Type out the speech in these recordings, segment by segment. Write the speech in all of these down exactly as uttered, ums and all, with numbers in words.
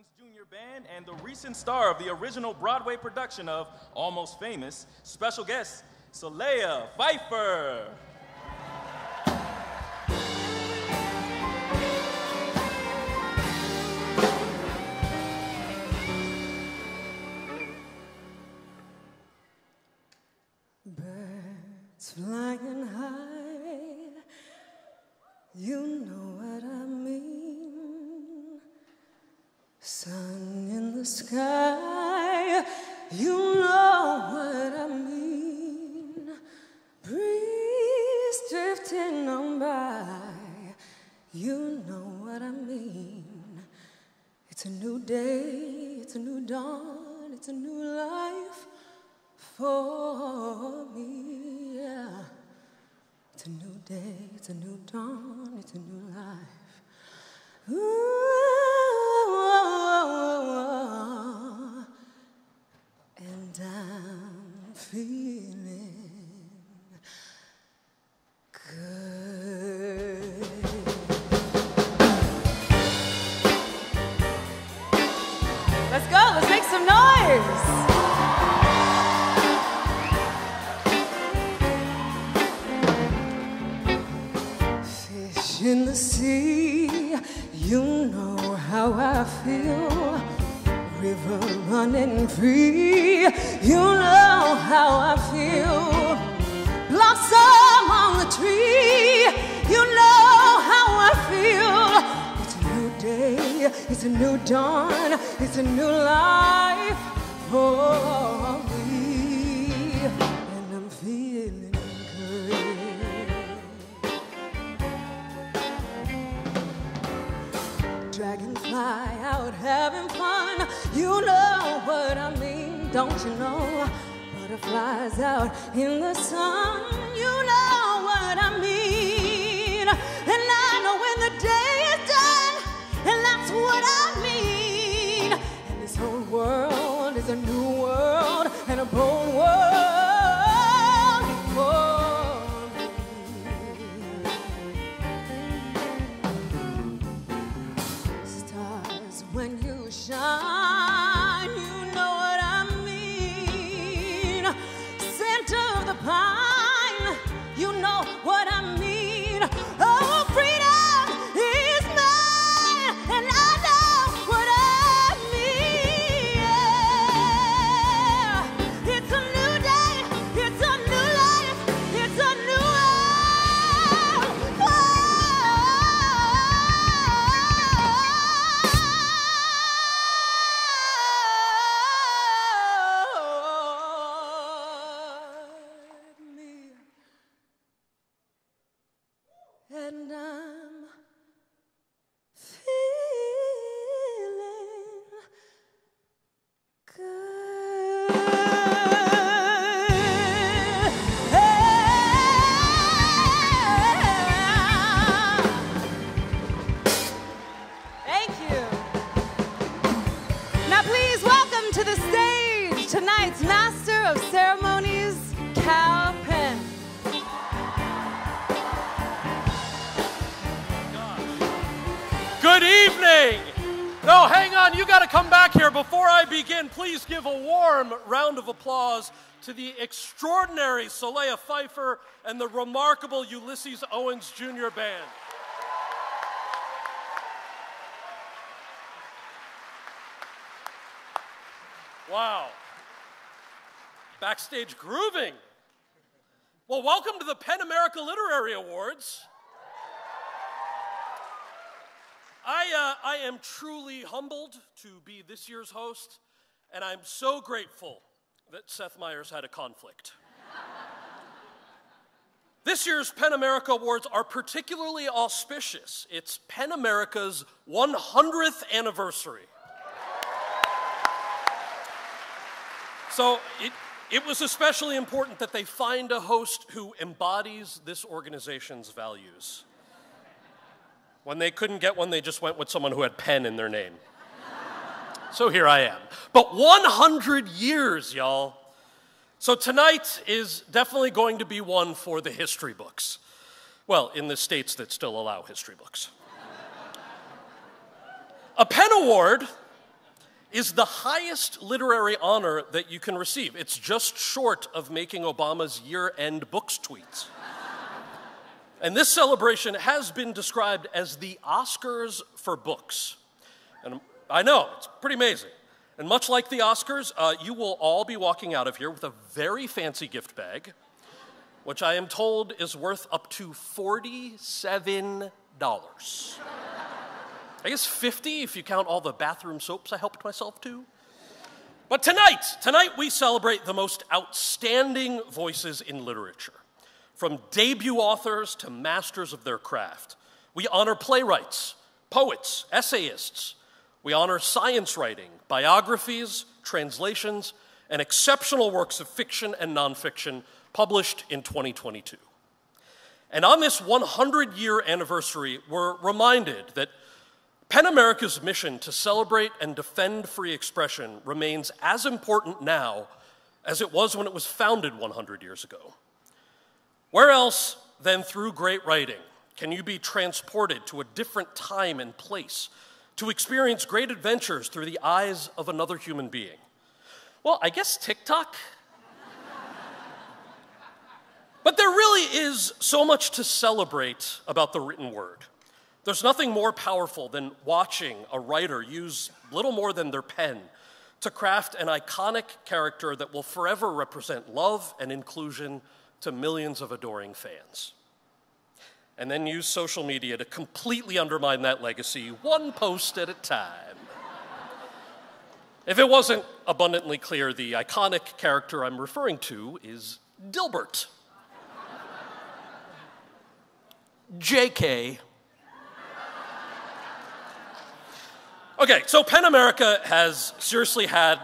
Owens Junior Band and the recent star of the original Broadway production of Almost Famous, special guest, Solea Pfeiffer. Birds flying high, you know what I mean. Sun in the sky, you know what I mean. Breeze drifting on by, you know what I mean. It's a new day, it's a new dawn, it's a new life for me, yeah. It's a new day, it's a new dawn, it's a new life. Ooh, and I'm feeling good. Let's go, let's make some noise. In the sea, you know how I feel. River running free, you know how I feel. Blossom on the tree, you know how I feel. It's a new day, it's a new dawn, it's a new life for me. And I'm feeling good. Dragonfly out having fun, you know what I mean, don't you know? Butterflies out in the sun, you know what I mean. And I know when the day is done, and that's what I mean. And this whole world is a new world, and a bold world for when you shine, you know what I mean. Scent of the pine, you know what I mean. Oh, freedom is mine, and I know what I mean. Yeah. It's a new day, it's a new life, it's a new world. And I'm feeling good. Thank you. Now please welcome to the stage tonight's Master of Ceremonies, Cal Penn. Good evening. No, hang on, you got to come back here. Before I begin, please give a warm round of applause to the extraordinary Solea Pfeiffer and the remarkable Ulysses Owens Junior Band. Wow. Backstage grooving. Well, welcome to the PEN America Literary Awards. I, uh, I am truly humbled to be this year's host, and I'm so grateful that Seth Meyers had a conflict. This year's PEN America Awards are particularly auspicious. It's PEN America's one hundredth anniversary. So it, it was especially important that they find a host who embodies this organization's values. When they couldn't get one, they just went with someone who had PEN in their name. So here I am. But one hundred years, y'all. So tonight is definitely going to be one for the history books. Well, in the states that still allow history books. A PEN Award is the highest literary honor that you can receive. It's just short of making Obama's year-end books tweets. And this celebration has been described as the Oscars for books. And I know, it's pretty amazing. And much like the Oscars, uh, you will all be walking out of here with a very fancy gift bag, which I am told is worth up to forty-seven dollars. I guess fifty if you count all the bathroom soaps I helped myself to. But tonight, tonight we celebrate the most outstanding voices in literature. From debut authors to masters of their craft. We honor playwrights, poets, essayists. We honor science writing, biographies, translations, and exceptional works of fiction and nonfiction published in twenty twenty-two. And on this one hundred year anniversary, we're reminded that PEN America's mission to celebrate and defend free expression remains as important now as it was when it was founded one hundred years ago. Where else than through great writing can you be transported to a different time and place to experience great adventures through the eyes of another human being? Well, I guess TikTok. But there really is so much to celebrate about the written word. There's nothing more powerful than watching a writer use little more than their pen to craft an iconic character that will forever represent love and inclusion to millions of adoring fans. And then use social media to completely undermine that legacy, one post at a time. If it wasn't abundantly clear, the iconic character I'm referring to is Dilbert. J K. Okay, so PEN America has seriously had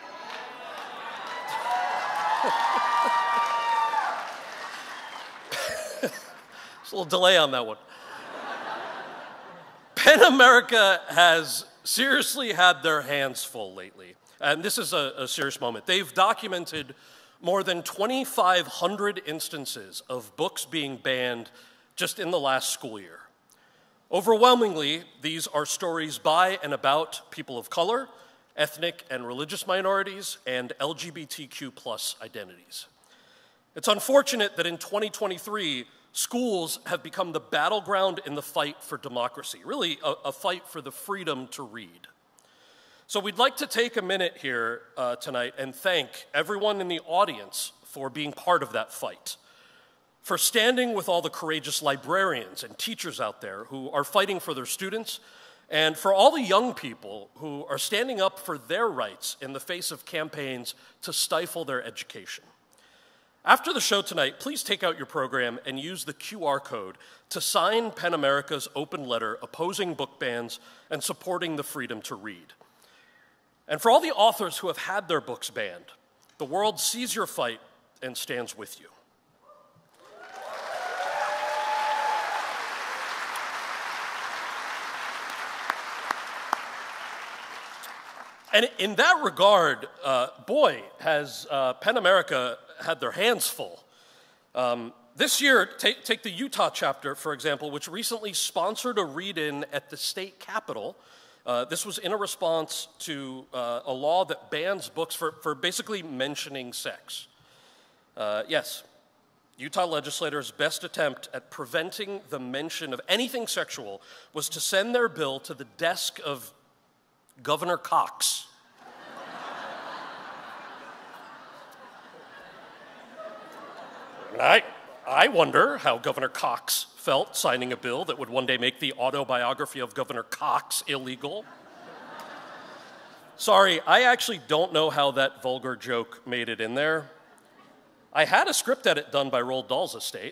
There's a little delay on that one. PEN America has seriously had their hands full lately, and this is a, a serious moment. They've documented more than twenty-five hundred instances of books being banned just in the last school year. Overwhelmingly, these are stories by and about people of color, ethnic and religious minorities, and L G B T Q plus identities. It's unfortunate that in twenty twenty-three, schools have become the battleground in the fight for democracy, really a, a fight for the freedom to read. So we'd like to take a minute here uh, tonight and thank everyone in the audience for being part of that fight, for standing with all the courageous librarians and teachers out there who are fighting for their students, and for all the young people who are standing up for their rights in the face of campaigns to stifle their education. After the show tonight, please take out your program and use the Q R code to sign PEN America's open letter opposing book bans and supporting the freedom to read. And for all the authors who have had their books banned, the world sees your fight and stands with you. And in that regard, uh, boy, has uh, PEN America had their hands full. Um, this year, take, take the Utah chapter, for example, which recently sponsored a read-in at the state capitol. Uh, this was in a response to uh, a law that bans books for, for basically mentioning sex. Uh, yes, Utah legislators' best attempt at preventing the mention of anything sexual was to send their bill to the desk of Governor Cox. And I, I wonder how Governor Cox felt signing a bill that would one day make the autobiography of Governor Cox illegal. Sorry, I actually don't know how that vulgar joke made it in there. I had a script edit done by Roald Dahl's estate.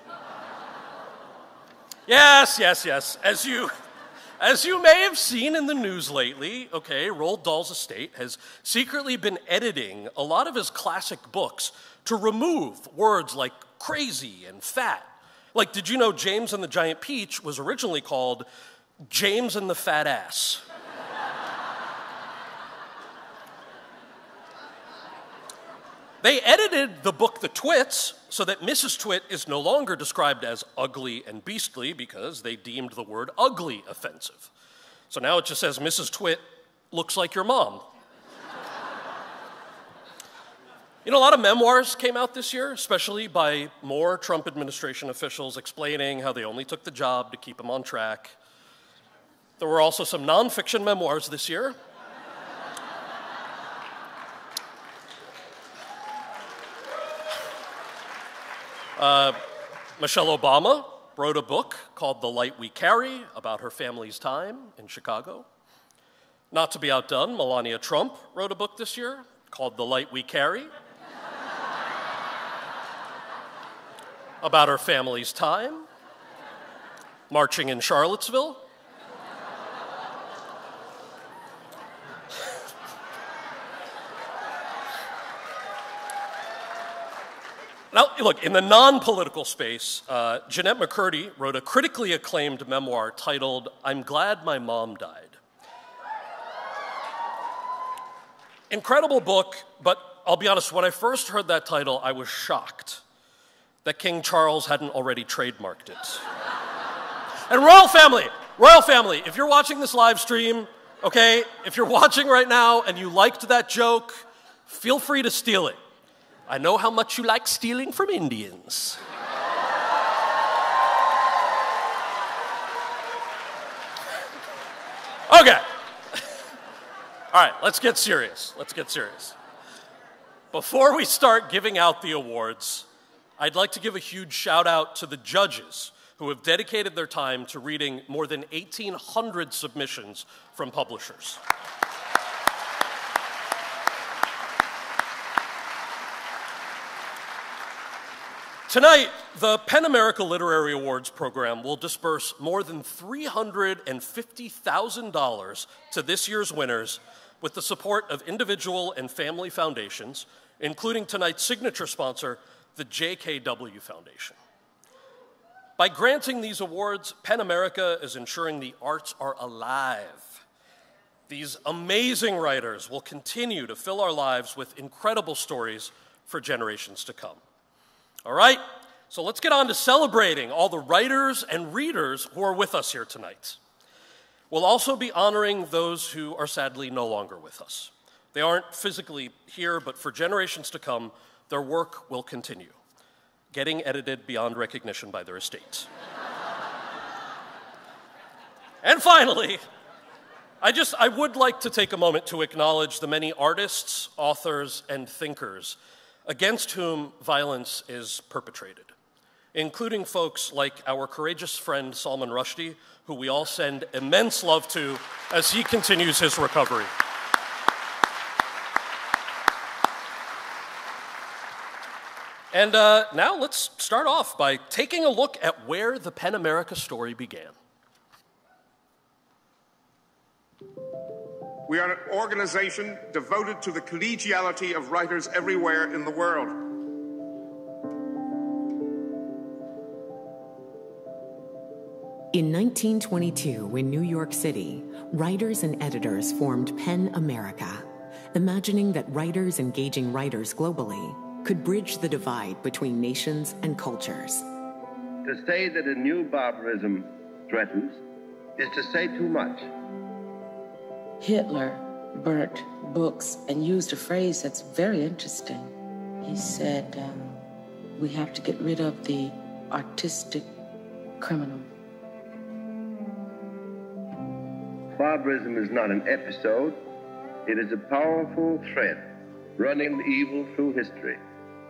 Yes, yes, yes. As you... As you may have seen in the news lately, okay, Roald Dahl's estate has secretly been editing a lot of his classic books to remove words like crazy and fat. Like, did you know James and the Giant Peach was originally called James and the Fat Ass? They edited the book The Twits so that Missus Twit is no longer described as ugly and beastly because they deemed the word ugly offensive. So now it just says Missus Twit looks like your mom. You know, a lot of memoirs came out this year, especially by more Trump administration officials explaining how they only took the job to keep him on track. There were also some nonfiction memoirs this year. uh, Michelle Obama wrote a book called The Light We Carry about her family's time in Chicago. Not to be outdone, Melania Trump wrote a book this year called The Light We Carry about her family's time marching in Charlottesville. Now, look, in the non-political space, uh, Jeanette McCurdy wrote a critically acclaimed memoir titled, I'm Glad My Mom Died. Incredible book, but I'll be honest, when I first heard that title, I was shocked that King Charles hadn't already trademarked it. And royal family, royal family, if you're watching this live stream, okay, if you're watching right now and you liked that joke, feel free to steal it. I know how much you like stealing from Indians. Okay. All right, let's get serious. Let's get serious. Before we start giving out the awards, I'd like to give a huge shout out to the judges who have dedicated their time to reading more than eighteen hundred submissions from publishers. Tonight, the PEN America Literary Awards program will disperse more than three hundred fifty thousand dollars to this year's winners with the support of individual and family foundations, including tonight's signature sponsor, the J K W Foundation. By granting these awards, PEN America is ensuring the arts are alive. These amazing writers will continue to fill our lives with incredible stories for generations to come. All right, so let's get on to celebrating all the writers and readers who are with us here tonight. We'll also be honoring those who are sadly no longer with us. They aren't physically here, but for generations to come, their work will continue, getting edited beyond recognition by their estates. And finally, I just, I would like to take a moment to acknowledge the many artists, authors, and thinkers against whom violence is perpetrated, including folks like our courageous friend Salman Rushdie, who we all send immense love to as he continues his recovery. And uh, now let's start off by taking a look at where the PEN America story began. We are an organization devoted to the collegiality of writers everywhere in the world. In nineteen twenty-two, in New York City, writers and editors formed PEN America, imagining that writers engaging writers globally could bridge the divide between nations and cultures. To say that a new barbarism threatens is to say too much. Hitler burnt books and used a phrase that's very interesting. He said, um, we have to get rid of the artistic criminal. Barbarism is not an episode. It is a powerful thread running evil through history.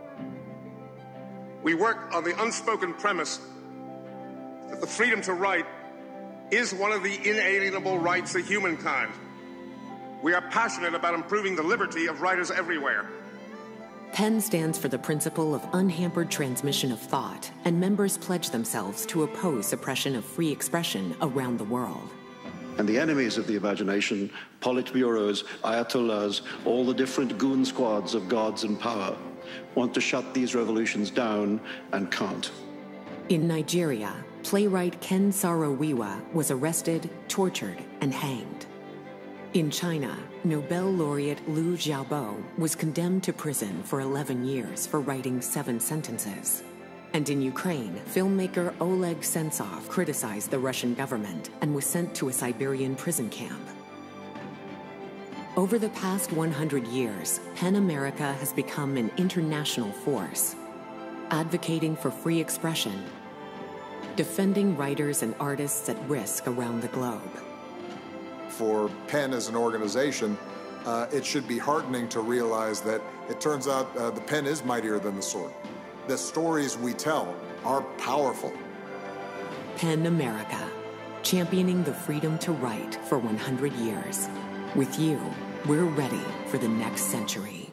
We work on the unspoken premise that the freedom to write is one of the inalienable rights of humankind. We are passionate about improving the liberty of writers everywhere. PEN stands for the principle of unhampered transmission of thought, and members pledge themselves to oppose suppression of free expression around the world. And the enemies of the imagination, politburos, ayatollahs, all the different goon squads of gods in power, want to shut these revolutions down and can't. In Nigeria, playwright Ken Saro-Wiwa was arrested, tortured, and hanged. In China, Nobel laureate Liu Xiaobo was condemned to prison for eleven years for writing seven sentences. And in Ukraine, filmmaker Oleg Sentsov criticized the Russian government and was sent to a Siberian prison camp. Over the past one hundred years, PEN America has become an international force, advocating for free expression, defending writers and artists at risk around the globe. For PEN as an organization, uh, it should be heartening to realize that it turns out uh, the pen is mightier than the sword. The stories we tell are powerful. PEN America, championing the freedom to write for one hundred years. With you, we're ready for the next century.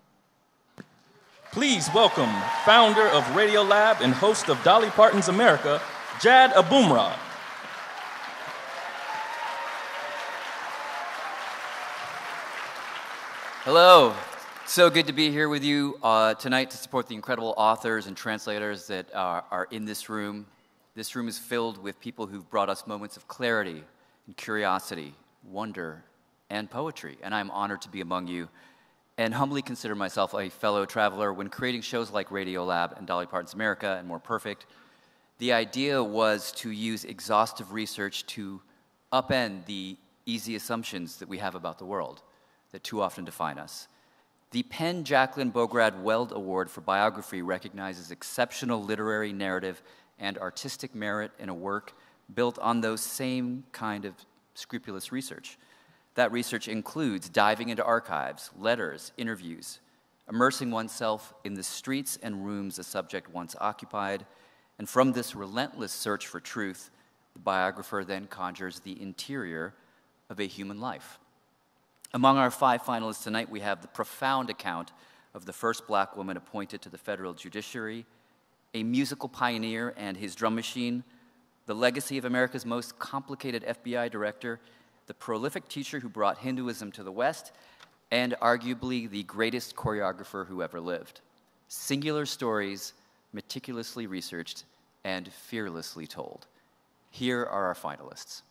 Please welcome founder of Radiolab and host of Dolly Parton's America, Jad Abumrad. Hello. So good to be here with you uh, tonight to support the incredible authors and translators that are, are in this room. This room is filled with people who've brought us moments of clarity and curiosity, wonder, and poetry, and I'm honored to be among you and humbly consider myself a fellow traveler. When creating shows like Radiolab and Dolly Parton's America and More Perfect, the idea was to use exhaustive research to upend the easy assumptions that we have about the world that too often define us. The PEN Jacqueline Bograd Weld Award for Biography recognizes exceptional literary narrative and artistic merit in a work built on those same kind of scrupulous research. That research includes diving into archives, letters, interviews, immersing oneself in the streets and rooms a subject once occupied, and from this relentless search for truth, the biographer then conjures the interior of a human life. Among our five finalists tonight, we have the profound account of the first black woman appointed to the federal judiciary, a musical pioneer and his drum machine, the legacy of America's most complicated F B I director, the prolific teacher who brought Hinduism to the West, and arguably the greatest choreographer who ever lived. Singular stories, meticulously researched, and fearlessly told. Here are our finalists.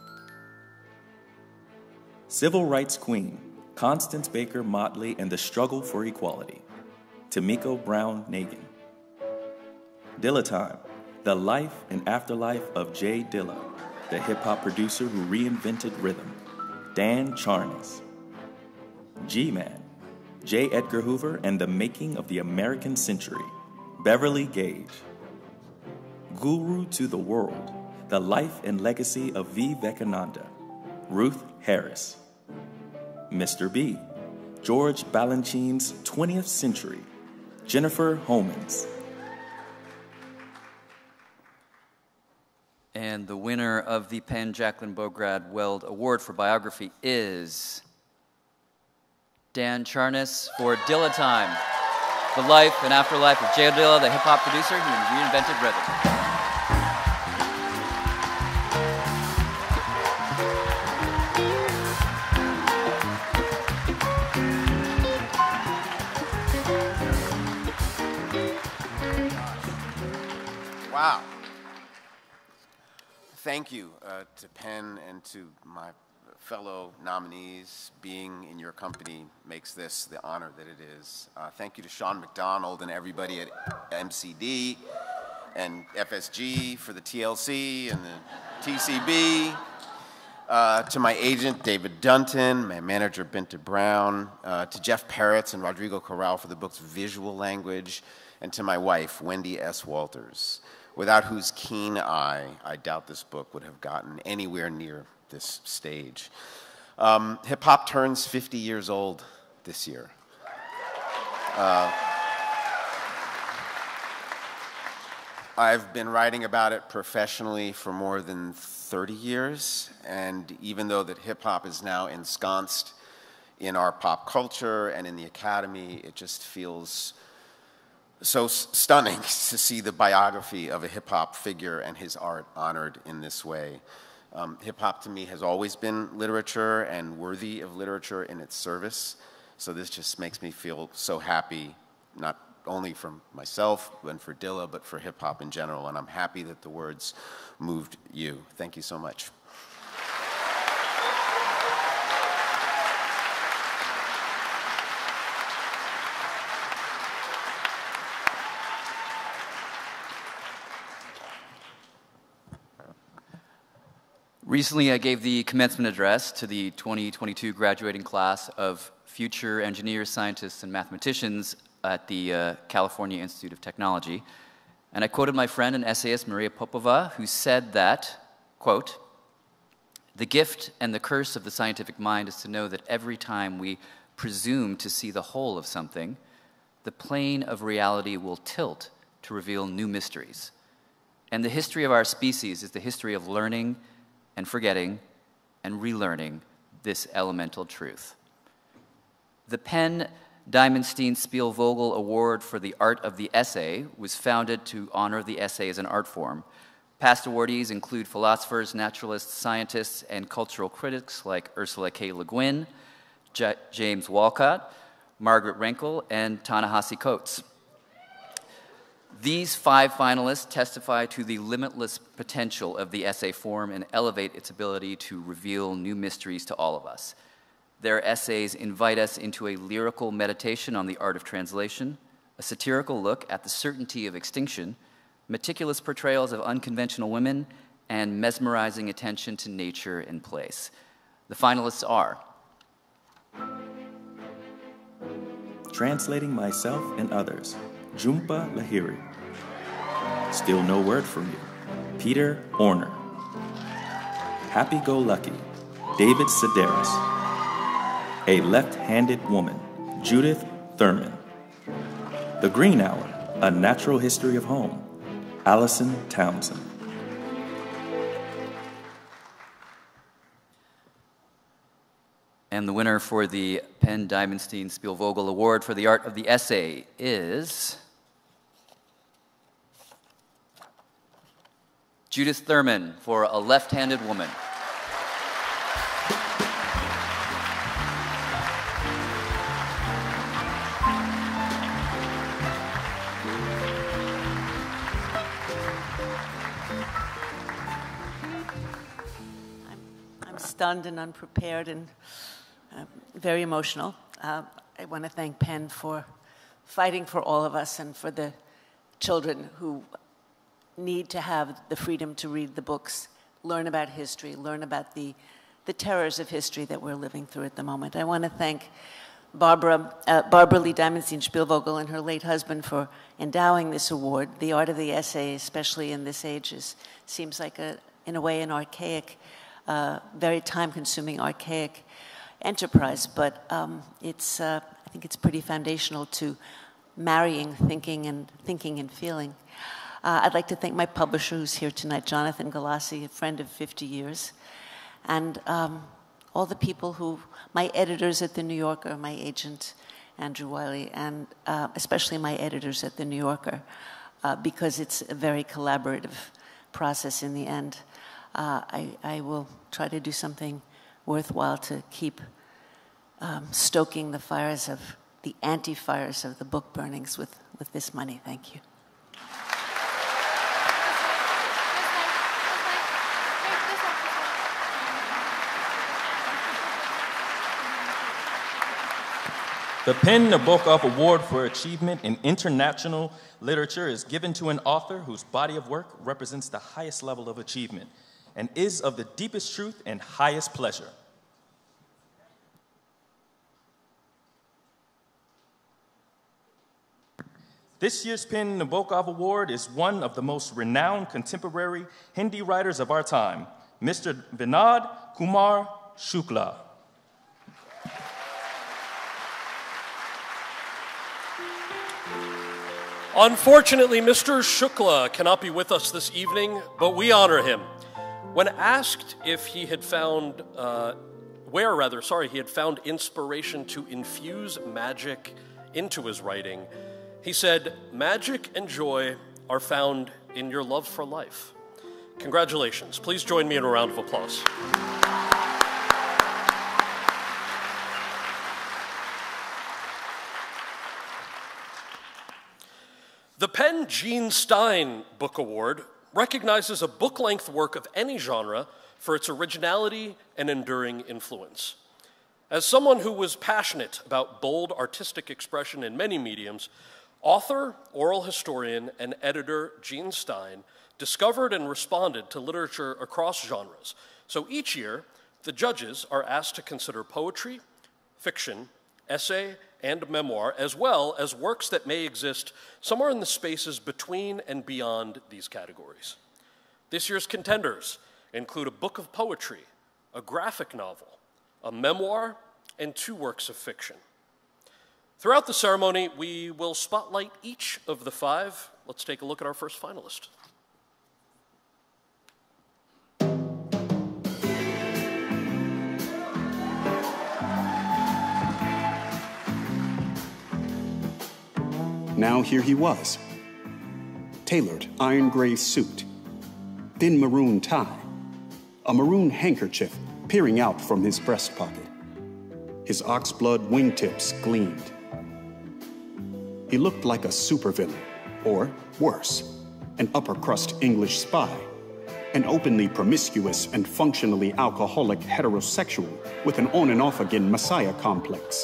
Civil Rights Queen, Constance Baker Motley and the Struggle for Equality, Tamiko Brown Nagin. Dilla Time, the life and afterlife of Jay Dilla, the hip-hop producer who reinvented rhythm, Dan Charnas. G-Man, J. Edgar Hoover and the Making of the American Century, Beverly Gage. Guru to the World, the life and legacy of Vivekananda, Ruth Harris. Mister B, George Balanchine's twentieth Century, Jennifer Homans. And the winner of the PEN Jacqueline Bograd Weld Award for Biography is Dan Charnas for Dilla Time, the life and afterlife of Jay Dilla, the hip-hop producer who reinvented rhythm. Wow. Thank you uh, to PEN and to my fellow nominees. Being in your company makes this the honor that it is. Uh, thank you to Sean McDonald and everybody at M C D and F S G for the T L C and the T C B. Uh, to my agent, David Dunton, my manager, Binta Brown, uh, to Jeff Peretz and Rodrigo Corral for the book's visual language, and to my wife, Wendy S. Walters, without whose keen eye, I doubt this book would have gotten anywhere near this stage. Um, hip-hop turns fifty years old this year. Uh, I've been writing about it professionally for more than thirty years, and even though that hip-hop is now ensconced in our pop culture and in the academy, it just feels so stunning to see the biography of a hip-hop figure and his art honored in this way. Um, hip-hop to me has always been literature and worthy of literature in its service, so this just makes me feel so happy, not only for myself and for Dilla, but for hip-hop in general, and I'm happy that the words moved you. Thank you so much. Recently, I gave the commencement address to the twenty twenty-two graduating class of future engineers, scientists, and mathematicians at the uh, California Institute of Technology. And I quoted my friend and essayist Maria Popova, who said that, quote, "The gift and the curse of the scientific mind is to know that every time we presume to see the whole of something, the plane of reality will tilt to reveal new mysteries. And the history of our species is the history of learning and forgetting and relearning this elemental truth." The Penn Diamondstein Spielvogel Award for the Art of the Essay was founded to honor the essay as an art form. Past awardees include philosophers, naturalists, scientists, and cultural critics like Ursula K. Le Guin, J James Walcott, Margaret Renkel, and Ta-Nehisi Coates. These five finalists testify to the limitless potential of the essay form and elevate its ability to reveal new mysteries to all of us. Their essays invite us into a lyrical meditation on the art of translation, a satirical look at the certainty of extinction, meticulous portrayals of unconventional women, and mesmerizing attention to nature and place. The finalists are Translating Myself and Others, Jhumpa Lahiri. Still No Word From You, Peter Orner. Happy Go Lucky, David Sedaris. A Left-Handed Woman, Judith Thurman. The Green Hour, A Natural History of Home, Allison Townsend. And the winner for the Penn Diamondstein Spielvogel Award for the Art of the Essay is Judith Thurman for A Left-Handed Woman. Stunned and unprepared and uh, very emotional. Uh, I want to thank Penn for fighting for all of us and for the children who need to have the freedom to read the books, learn about history, learn about the, the terrors of history that we're living through at the moment. I want to thank Barbara, uh, Barbara Lee Diamondstein Spielvogel and her late husband for endowing this award. The art of the essay, especially in this age, is, seems like, a, in a way, an archaic Uh, very time-consuming, archaic enterprise, but um, it's, uh, I think it's pretty foundational to marrying thinking and thinking and feeling. Uh, I'd like to thank my publisher who's here tonight, Jonathan Galassi, a friend of fifty years, and um, all the people who, my editors at The New Yorker, my agent, Andrew Wiley, and uh, especially my editors at The New Yorker, uh, because it's a very collaborative process in the end. Uh, I, I will try to do something worthwhile to keep um, stoking the fires of, the anti-fires of the book burnings with, with this money. Thank you. The Penn Nabokov Award for Achievement in International Literature is given to an author whose body of work represents the highest level of achievement and is of the deepest truth and highest pleasure. This year's Penn Nabokov Award is one of the most renowned contemporary Hindi writers of our time, Mister Vinod Kumar Shukla. Unfortunately, Mister Shukla cannot be with us this evening, but we honor him. When asked if he had found, uh, where rather, sorry, he had found inspiration to infuse magic into his writing, he said, "Magic and joy are found in your love for life." Congratulations. Please join me in a round of applause. The Penn Gene Stein Book Award recognizes a book-length work of any genre for its originality and enduring influence. As someone who was passionate about bold artistic expression in many mediums, Author, oral historian, and editor Gene Stein discovered and responded to literature across genres. So each year, the judges are asked to consider poetry, fiction, essay, and memoir, as well as works that may exist somewhere in the spaces between and beyond these categories. This year's contenders include a book of poetry, a graphic novel, a memoir, and two works of fiction. Throughout the ceremony, we will spotlight each of the five. Let's take a look at our first finalist. Now here he was, tailored iron gray suit, thin maroon tie, a maroon handkerchief peering out from his breast pocket. His oxblood wingtips gleamed. He looked like a supervillain, or worse, an upper-crust English spy, an openly promiscuous and functionally alcoholic heterosexual with an on-and-off-again messiah complex.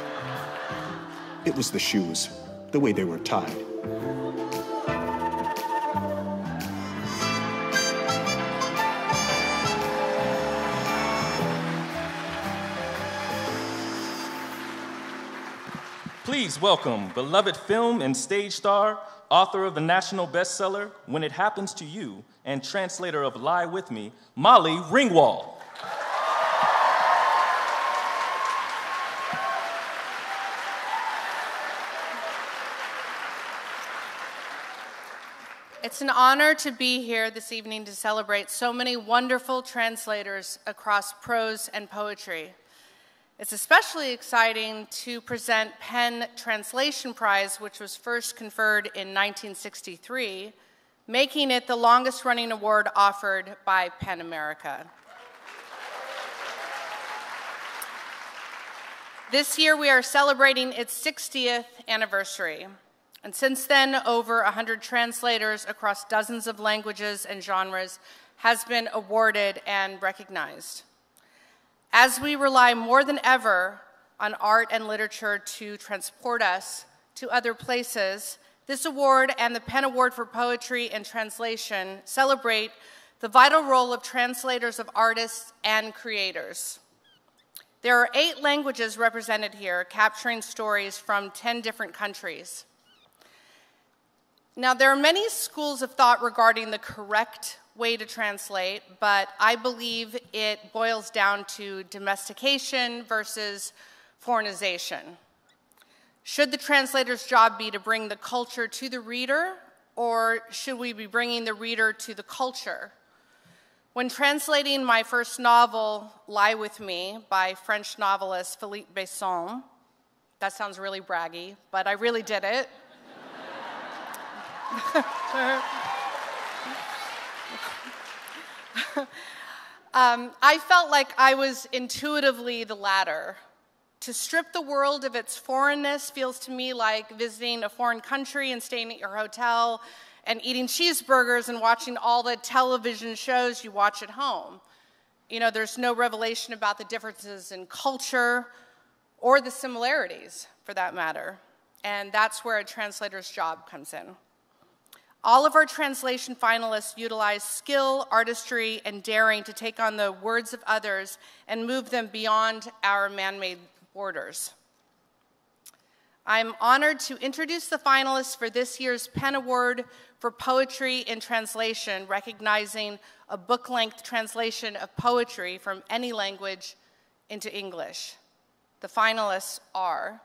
It was the shoes, the way they were tied. Please welcome beloved film and stage star, author of the national bestseller, When It Happens to You, and translator of Lie With Me, Molly Ringwald. It's an honor to be here this evening to celebrate so many wonderful translators across prose and poetry. It's especially exciting to present PEN Translation Prize, which was first conferred in nineteen sixty-three, making it the longest-running award offered by PEN America. This year, we are celebrating its sixtieth anniversary. And since then, over one hundred translators across dozens of languages and genres has been awarded and recognized. As we rely more than ever on art and literature to transport us to other places, this award and the PEN Award for Poetry and Translation celebrate the vital role of translators of artists and creators. There are eight languages represented here, capturing stories from ten different countries. Now, there are many schools of thought regarding the correct way to translate, but I believe it boils down to domestication versus foreignization. Should the translator's job be to bring the culture to the reader, or should we be bringing the reader to the culture? When translating my first novel, Lie With Me, by French novelist Philippe Besson, that sounds really braggy, but I really did it. um, I felt like I was intuitively the latter. To strip the world of its foreignness feels to me like visiting a foreign country and staying at your hotel and eating cheeseburgers and watching all the television shows you watch at home. You know, there's no revelation about the differences in culture or the similarities, for that matter. And that's where a translator's job comes in. All of our translation finalists utilize skill, artistry, and daring to take on the words of others and move them beyond our man-made borders. I'm honored to introduce the finalists for this year's PEN Award for Poetry in Translation, recognizing a book-length translation of poetry from any language into English. The finalists are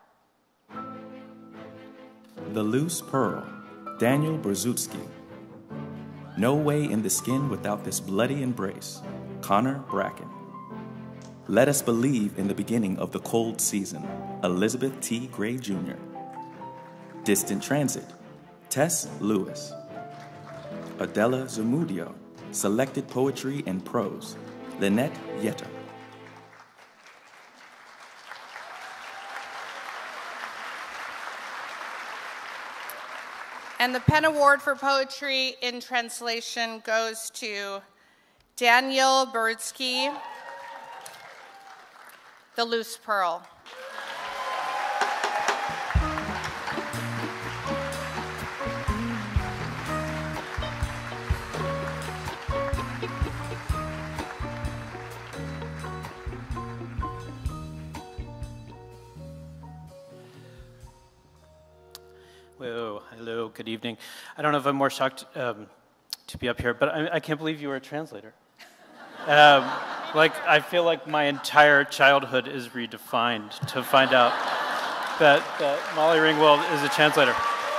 The Loose Pearl, Daniel Brzezinski. No Way in the Skin Without This Bloody Embrace, Connor Bracken. Let Us Believe in the Beginning of the Cold Season, Elizabeth T. Gray Junior Distant Transit, Tess Lewis. Adela Zamudio, Selected Poetry and Prose, Lynette Yetter. And the PEN Award for Poetry in Translation goes to Daniel Brzezinski, The Loose Pearl. good evening. I don't know if I'm more shocked um, to be up here, but I, I can't believe you were a translator. um, like, I feel like my entire childhood is redefined to find out that, that Molly Ringwald is a translator.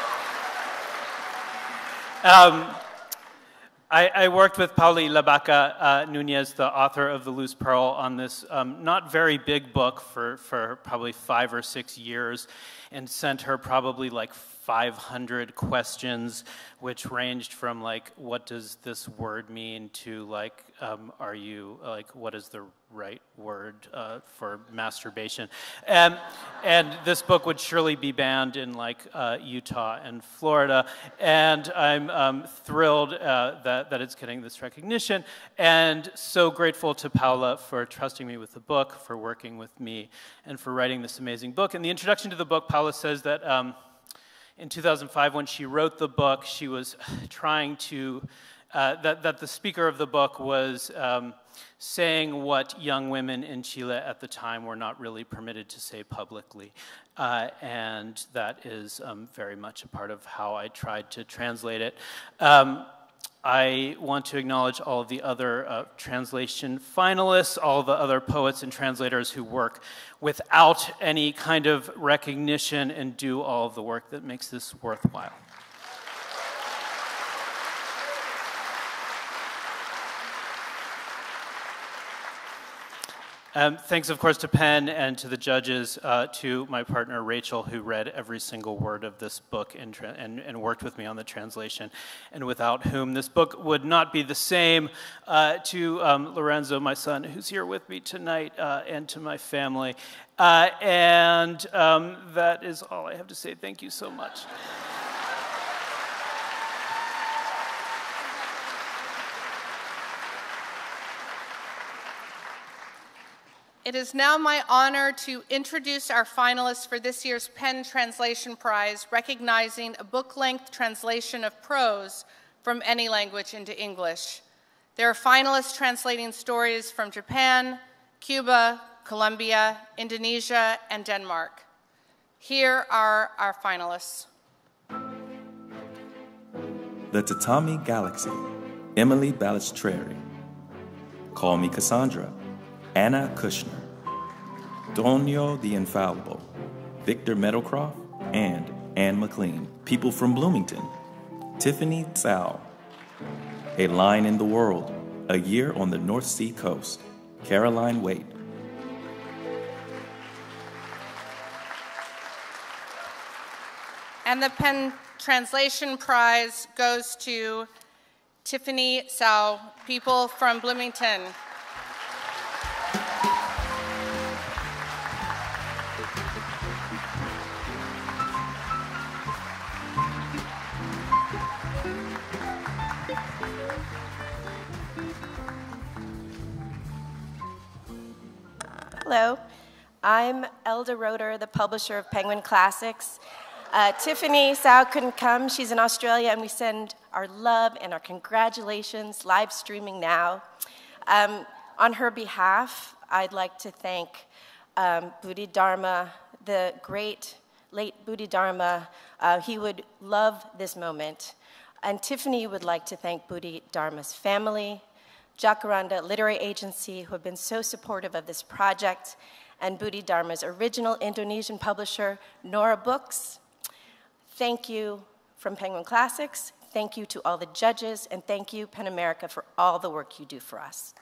Um, I, I worked with Pauli Labaca uh, Nunez, the author of The Loose Pearl, on this um, not very big book for, for probably five or six years, and sent her probably like five hundred questions, which ranged from like, what does this word mean, to like, um, are you, like, what is the right word uh, for masturbation? And, and this book would surely be banned in like uh, Utah and Florida, and I'm um, thrilled uh, that, that it's getting this recognition, and so grateful to Paula for trusting me with the book, for working with me, and for writing this amazing book. In the introduction to the book, Paula says that um, in two thousand five, when she wrote the book, she was trying to, uh, that, that the speaker of the book was um, saying what young women in Chile at the time were not really permitted to say publicly. Uh, and that is um, very much a part of how I tried to translate it. Um, I want to acknowledge all of the other uh, translation finalists, all the other poets and translators who work without any kind of recognition and do all of the work that makes this worthwhile. Um, thanks, of course, to Penn and to the judges, uh, to my partner Rachel, who read every single word of this book and, and, and worked with me on the translation, and without whom this book would not be the same. Uh, to um, Lorenzo, my son, who's here with me tonight, uh, and to my family. Uh, and um, that is all I have to say. Thank you so much. It is now my honor to introduce our finalists for this year's Penn Translation Prize, recognizing a book-length translation of prose from any language into English. There are finalists translating stories from Japan, Cuba, Colombia, Indonesia, and Denmark. Here are our finalists. The Tatami Galaxy, Emily Balistreri. Call Me Cassandra, Anna Kushner. Donio the Infallible, Victor Meadowcroft, and Anne McLean. People from Bloomington, Tiffany Tsao. A Line in the World, A Year on the North Sea Coast, Caroline Waite. And the Penn Translation Prize goes to Tiffany Tsao, People from Bloomington. Hello, I'm Elda Roeder, the publisher of Penguin Classics. Uh, Tiffany Tsao couldn't come. She's in Australia, and we send our love and our congratulations, live streaming now. Um, on her behalf, I'd like to thank um, Bodhidharma, the great late Bodhidharma. Uh, he would love this moment. And Tiffany would like to thank Bodhidharma's family, Jacaranda Literary Agency, who have been so supportive of this project, and Bodhidharma's original Indonesian publisher, Nora Books. Thank you from Penguin Classics. Thank you to all the judges, and thank you, PEN America, for all the work you do for us.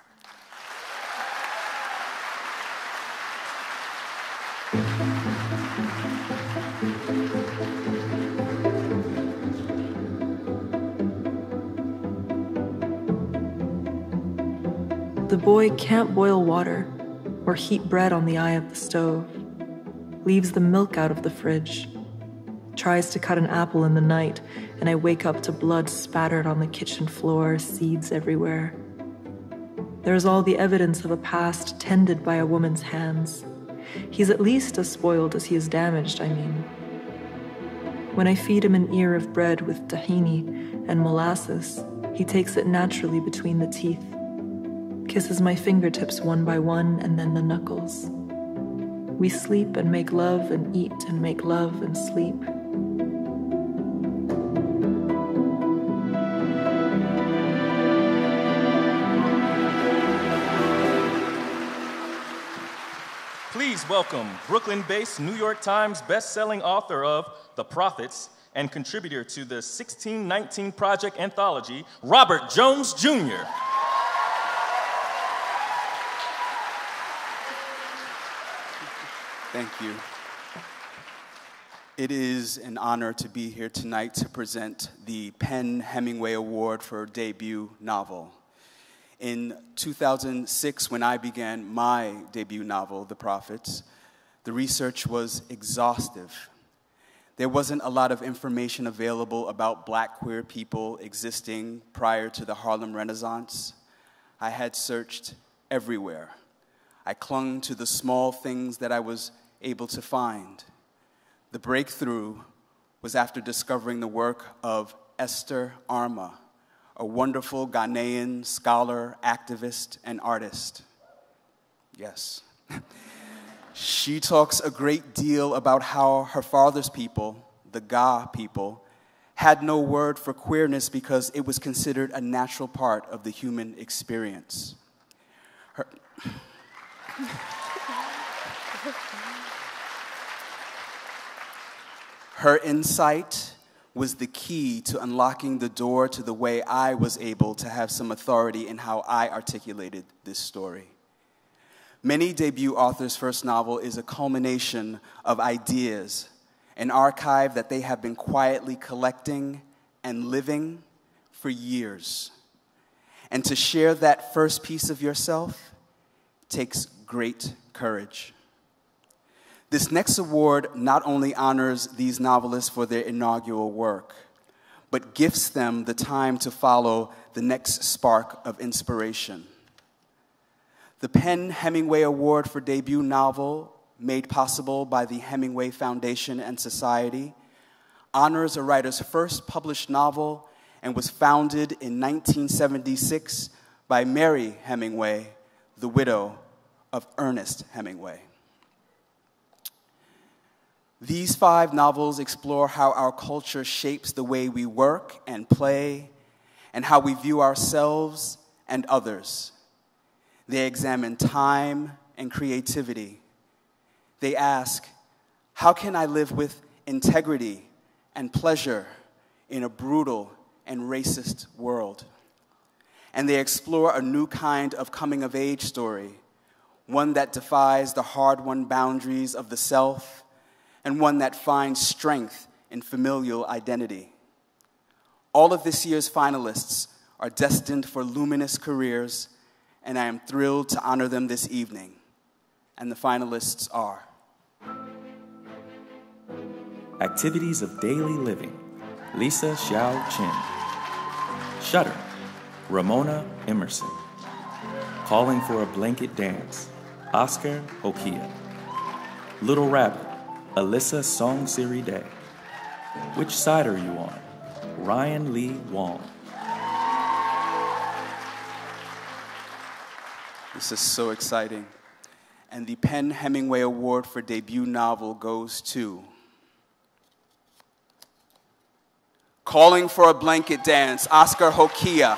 The boy can't boil water or heat bread on the eye of the stove, leaves the milk out of the fridge, tries to cut an apple in the night, and I wake up to blood spattered on the kitchen floor, seeds everywhere. There's all the evidence of a past tended by a woman's hands. He's at least as spoiled as he is damaged, I mean. When I feed him an ear of bread with tahini and molasses, he takes it naturally between the teeth, kisses my fingertips one by one, and then the knuckles. We sleep and make love and eat and make love and sleep. welcome Brooklyn-based New York Times best-selling author of The Prophets and contributor to the sixteen nineteen Project Anthology, Robert Jones Junior Thank you. It is an honor to be here tonight to present the PEN Hemingway Award for debut novel. In two thousand six, when I began my debut novel, The Prophets, the research was exhaustive. There wasn't a lot of information available about black queer people existing prior to the Harlem Renaissance. I had searched everywhere. I clung to the small things that I was able to find. The breakthrough was after discovering the work of Esther Arma, a wonderful Ghanaian scholar, activist, and artist. Yes. She talks a great deal about how her father's people, the Ga people, had no word for queerness because it was considered a natural part of the human experience. Her Her insight was the key to unlocking the door to the way I was able to have some authority in how I articulated this story. Many debut authors' first novel is a culmination of ideas, an archive that they have been quietly collecting and living for years. And to share that first piece of yourself takes great courage. This next award not only honors these novelists for their inaugural work, but gifts them the time to follow the next spark of inspiration. The PEN Hemingway Award for debut novel, made possible by the Hemingway Foundation and Society, honors a writer's first published novel and was founded in nineteen seventy-six by Mary Hemingway, the widow of Ernest Hemingway. These five novels explore how our culture shapes the way we work and play, and how we view ourselves and others. They examine time and creativity. They ask, how can I live with integrity and pleasure in a brutal and racist world? And they explore a new kind of coming-of-age story, one that defies the hard-won boundaries of the self, and one that finds strength in familial identity. All of this year's finalists are destined for luminous careers, and I am thrilled to honor them this evening. And the finalists are Activities of Daily Living, Lisa Xiao Chin. Shutter, Ramona Emerson. Calling for a Blanket Dance, Oscar Hokia. Little Rabbit, Alyssa Song Siri Day. Which Side Are You On? Ryan Lee Wong. This is so exciting. And the PEN Hemingway Award for debut novel goes to Calling for a Blanket Dance, Oscar Hokia.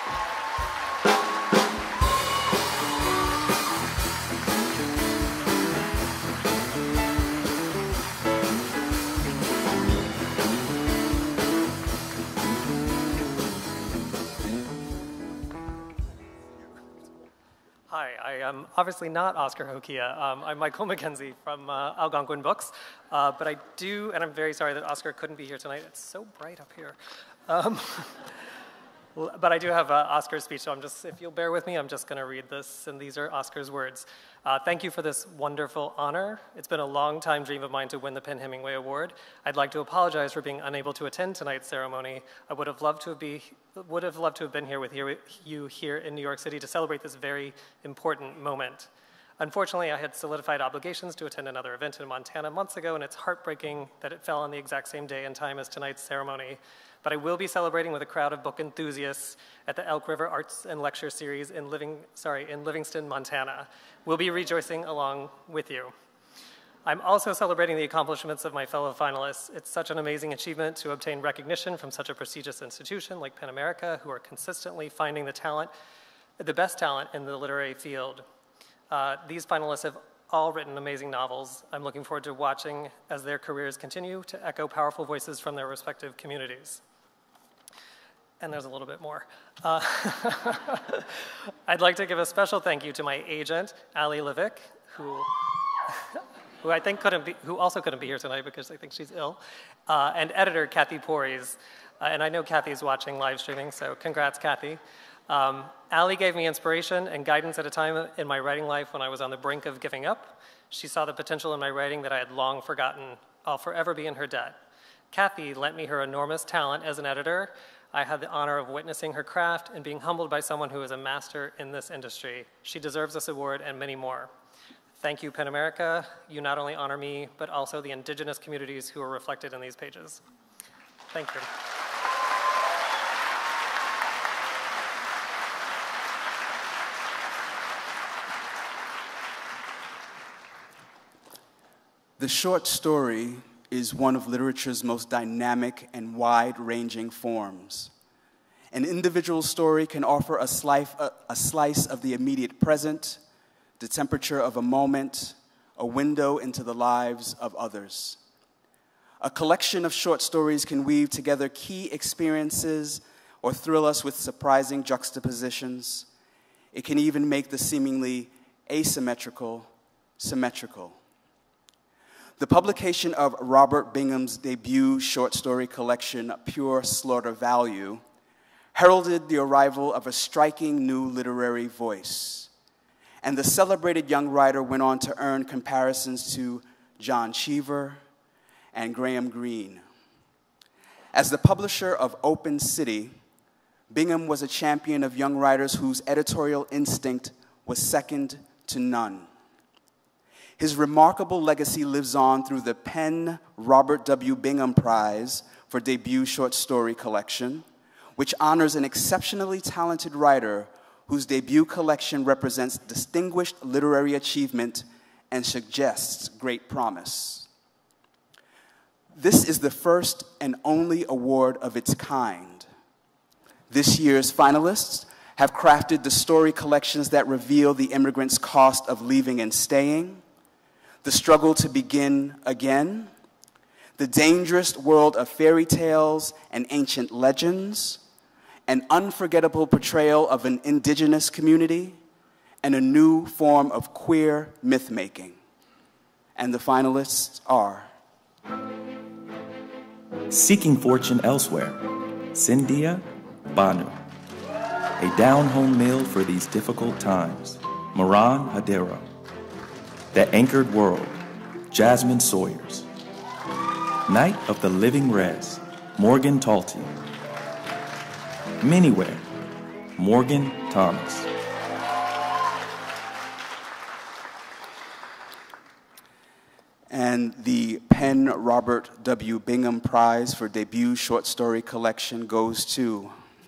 I'm obviously not Oscar Hokia. Um, I'm Michael McKenzie from uh, Algonquin Books, uh, but I do, and I'm very sorry that Oscar couldn't be here tonight. It's so bright up here. Um, but I do have uh, Oscar's speech, so I'm just, if you'll bear with me, I'm just going to read this, and these are Oscar's words. Uh, thank you for this wonderful honor. It's been a long time dream of mine to win the PEN Hemingway Award. I'd like to apologize for being unable to attend tonight's ceremony. I would have loved to be, would have loved to have been here with you here in New York City to celebrate this very important moment. Unfortunately, I had solidified obligations to attend another event in Montana months ago, and it's heartbreaking that it fell on the exact same day and time as tonight's ceremony. But I will be celebrating with a crowd of book enthusiasts at the Elk River Arts and Lecture Series in, Living, sorry, in Livingston, Montana. We'll be rejoicing along with you. I'm also celebrating the accomplishments of my fellow finalists. It's such an amazing achievement to obtain recognition from such a prestigious institution like PEN America, who are consistently finding the talent, the best talent in the literary field. Uh, these finalists have all written amazing novels. I'm looking forward to watching as their careers continue to echo powerful voices from their respective communities. And there's a little bit more. Uh, I'd like to give a special thank you to my agent, Ali Levick, who, who I think couldn't be, who also couldn't be here tonight because I think she's ill, uh, and editor Kathy Porries. Uh, and I know Kathy's watching live streaming, so congrats, Kathy. Um, Ali gave me inspiration and guidance at a time in my writing life when I was on the brink of giving up. She saw the potential in my writing that I had long forgotten. I'll forever be in her debt. Kathy lent me her enormous talent as an editor. I had the honor of witnessing her craft and being humbled by someone who is a master in this industry. She deserves this award and many more. Thank you, PEN America. You not only honor me, but also the indigenous communities who are reflected in these pages. Thank you. The short story is one of literature's most dynamic and wide-ranging forms. An individual story can offer a slice, a, a slice of the immediate present, the temperature of a moment, a window into the lives of others. A collection of short stories can weave together key experiences or thrill us with surprising juxtapositions. It can even make the seemingly asymmetrical symmetrical. The publication of Robert Bingham's debut short story collection, Pure Slaughter Value, heralded the arrival of a striking new literary voice. And the celebrated young writer went on to earn comparisons to John Cheever and Graham Greene. As the publisher of Open City, Bingham was a champion of young writers whose editorial instinct was second to none. His remarkable legacy lives on through the PEN Robert W. Bingham Prize for Debut Short Story Collection, which honors an exceptionally talented writer whose debut collection represents distinguished literary achievement and suggests great promise. This is the first and only award of its kind. This year's finalists have crafted the story collections that reveal the immigrant's cost of leaving and staying, the struggle to begin again, the dangerous world of fairy tales and ancient legends, an unforgettable portrayal of an indigenous community, and a new form of queer myth-making. And the finalists are Seeking Fortune Elsewhere, Cynthia Banu. A down-home meal for these difficult times, Moran Hadero. The Anchored World, Jasmine Sawyers. Night of the Living Res, Morgan Talty. Minywhere, Morgan Thomas. And the PEN Robert W. Bingham Prize for Debut Short Story Collection goes to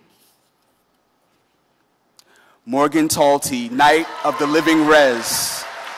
Morgan Talty, Night of the Living Res.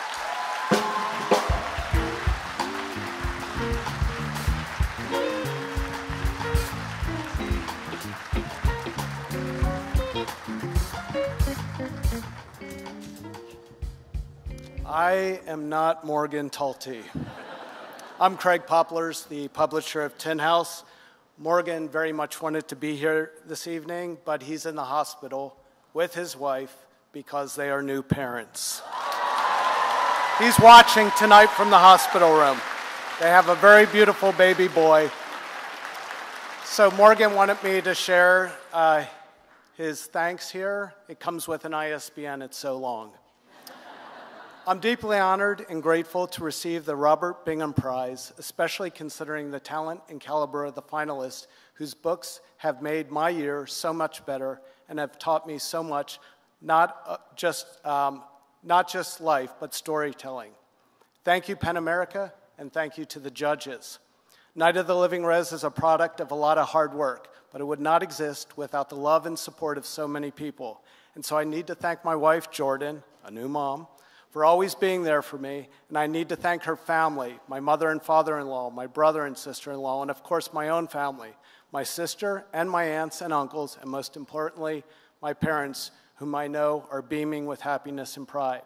I am not Morgan Talty. I'm Craig Poplars, the publisher of Tin House. Morgan very much wanted to be here this evening, but he's in the hospital with his wife because they are new parents. He's watching tonight from the hospital room. They have a very beautiful baby boy. So Morgan wanted me to share uh, his thanks here. It comes with an I S B N, it's so long. I'm deeply honored and grateful to receive the Robert Bingham Prize, especially considering the talent and caliber of the finalists whose books have made my year so much better and have taught me so much, not uh, just, um, not just life, but storytelling. Thank you, PEN America, and thank you to the judges. Night of the Living Res is a product of a lot of hard work, but it would not exist without the love and support of so many people. And so I need to thank my wife, Jordan, a new mom, for always being there for me, and I need to thank her family, my mother and father-in-law, my brother and sister-in-law, and of course my own family, my sister and my aunts and uncles, and most importantly, my parents, whom I know are beaming with happiness and pride.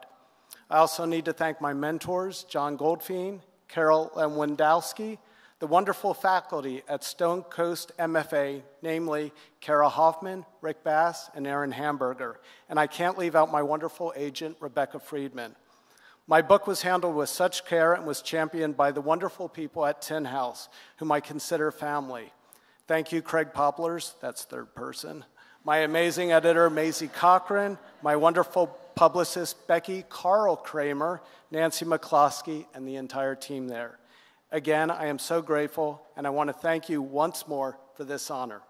I also need to thank my mentors, John Goldfein, Carol Lewandowski, the wonderful faculty at Stone Coast M F A, namely Kara Hoffman, Rick Bass, and Aaron Hamburger. And I can't leave out my wonderful agent, Rebecca Friedman. My book was handled with such care and was championed by the wonderful people at Tin House, whom I consider family. Thank you, Craig Poplars, that's third person. My amazing editor, Maisie Cochran, my wonderful publicist, Becky Carl Kramer, Nancy McCloskey, and the entire team there. Again, I am so grateful, and I want to thank you once more for this honor.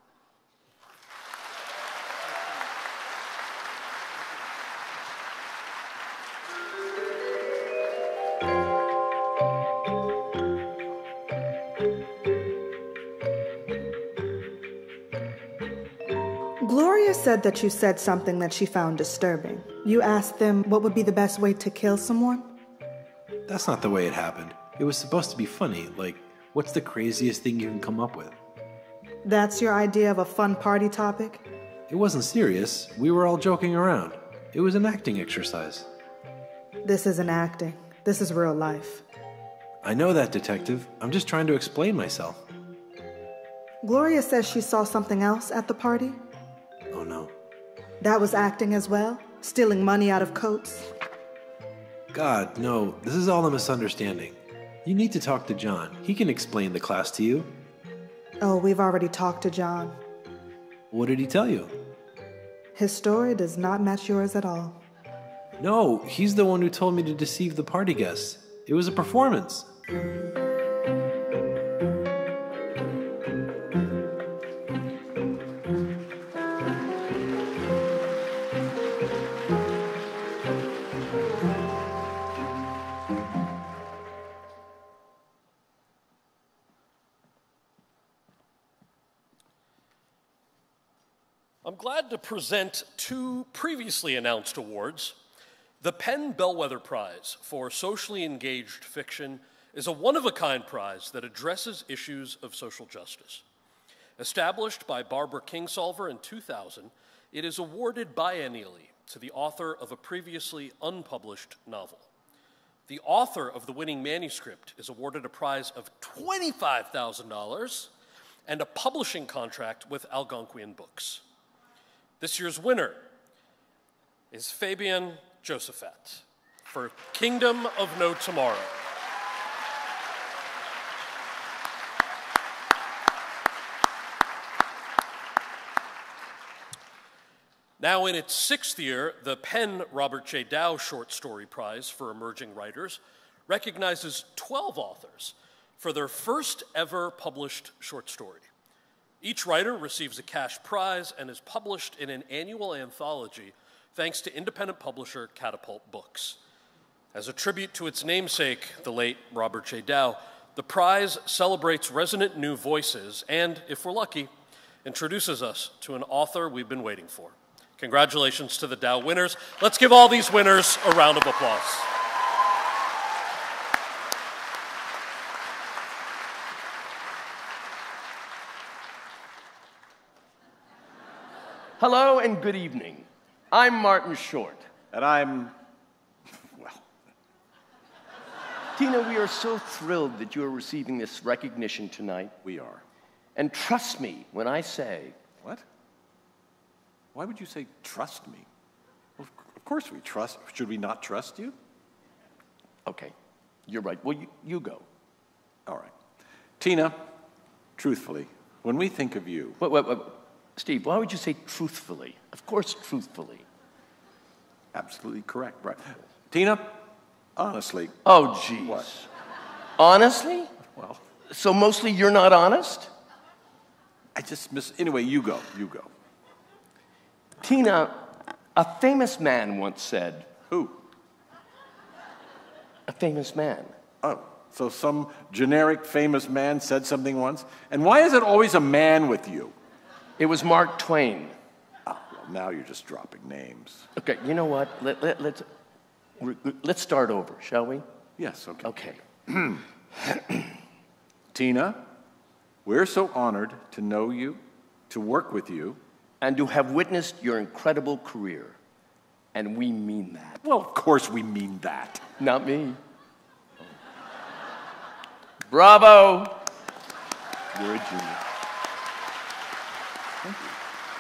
Gloria said that you said something that she found disturbing. You asked them what would be the best way to kill someone? That's not the way it happened. It was supposed to be funny, like, what's the craziest thing you can come up with? That's your idea of a fun party topic? It wasn't serious. We were all joking around. It was an acting exercise. This isn't acting. This is real life. I know that, Detective. I'm just trying to explain myself. Gloria says she saw something else at the party? Oh, no. That was acting as well? Stealing money out of coats? God, no. This is all a misunderstanding. You need to talk to John. He can explain the class to you. Oh, we've already talked to John. What did he tell you? His story does not match yours at all. No, he's the one who told me to deceive the party guests. It was a performance. I'm glad to present two previously announced awards. The Penn Bellwether Prize for Socially Engaged Fiction is a one-of-a-kind prize that addresses issues of social justice. Established by Barbara Kingsolver in two thousand, it is awarded biennially to the author of a previously unpublished novel. The author of the winning manuscript is awarded a prize of twenty-five thousand dollars and a publishing contract with Algonquian Books. This year's winner is Fabian Josephat for Kingdom of No Tomorrow. Now in its sixth year, the Penn Robert J. Dow Short Story Prize for Emerging Writers recognizes twelve authors for their first ever published short story. Each writer receives a cash prize and is published in an annual anthology thanks to independent publisher Catapult Books. As a tribute to its namesake, the late Robert J. Dow, the prize celebrates resonant new voices and, if we're lucky, introduces us to an author we've been waiting for. Congratulations to the Dow winners. Let's give all these winners a round of applause. Hello and good evening. I'm Martin Short. And I'm, well. Tina, we are so thrilled that you are receiving this recognition tonight. We are. And trust me when I say... What? Why would you say trust me? Well, of course we trust. Should we not trust you? Okay, you're right. Well, you, you go. All right. Tina, truthfully, when we think of you... Wait, wait, wait. Steve, why would you say truthfully? Of course, truthfully. Absolutely correct, right. Tina, honestly... Oh, geez. What? Honestly? Well... So mostly you're not honest? I just miss... Anyway, you go, you go. Tina, a famous man once said... Who? A famous man. Oh, so some generic famous man said something once? And why is it always a man with you? It was Mark Twain. Ah, well, now you're just dropping names. Okay, you know what? Let, let, let's, let's start over, shall we? Yes, okay. Okay. Tina, we're so honored to know you, to work with you. And to have witnessed your incredible career. And we mean that. Well, of course we mean that. Not me. Bravo. You're a genius. Thank you.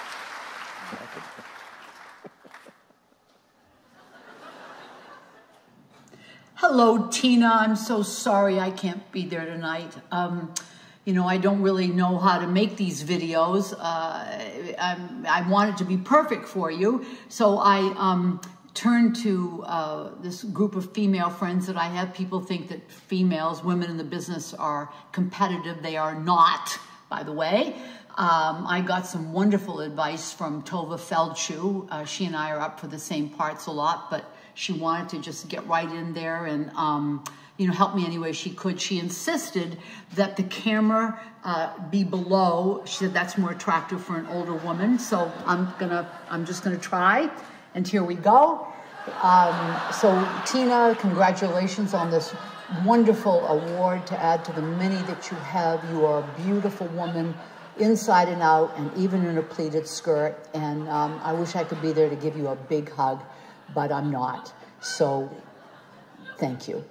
Hello, Tina. I'm so sorry I can't be there tonight. Um, you know, I don't really know how to make these videos. Uh, I'm, I want it to be perfect for you. So I um, turned to uh, this group of female friends that I have. People think that females, women in the business, are competitive. They are not, by the way. Um, I got some wonderful advice from Tova Feldschuh. Uh, she and I are up for the same parts a lot, but she wanted to just get right in there and, um, you know, help me any way she could. She insisted that the camera uh, be below. She said that's more attractive for an older woman. So I'm gonna, I'm just gonna try. And here we go. Um, so Tina, congratulations on this wonderful award to add to the many that you have. You are a beautiful woman, inside and out, and even in a pleated skirt. And um, I wish I could be there to give you a big hug, but I'm not. So, thank you.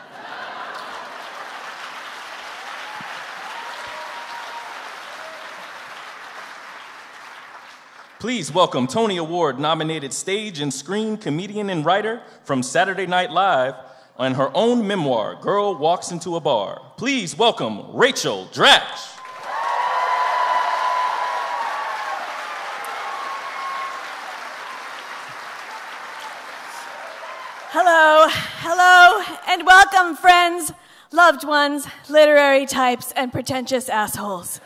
Please welcome Tony Award nominated stage and screen comedian and writer from Saturday Night Live on her own memoir, Girl Walks Into a Bar. Please welcome Rachel Dratch. Hello, hello, and welcome, friends, loved ones, literary types, and pretentious assholes.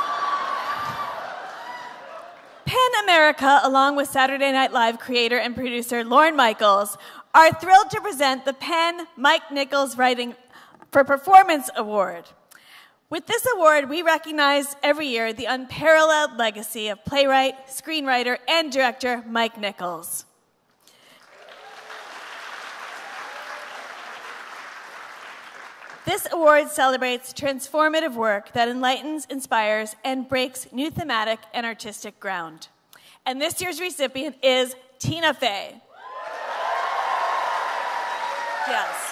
PEN America, along with Saturday Night Live creator and producer Lorne Michaels, are thrilled to present the PEN Mike Nichols Writing for Performance Award. With this award, we recognize every year the unparalleled legacy of playwright, screenwriter, and director Mike Nichols. This award celebrates transformative work that enlightens, inspires, and breaks new thematic and artistic ground. And this year's recipient is Tina Fey. Yes.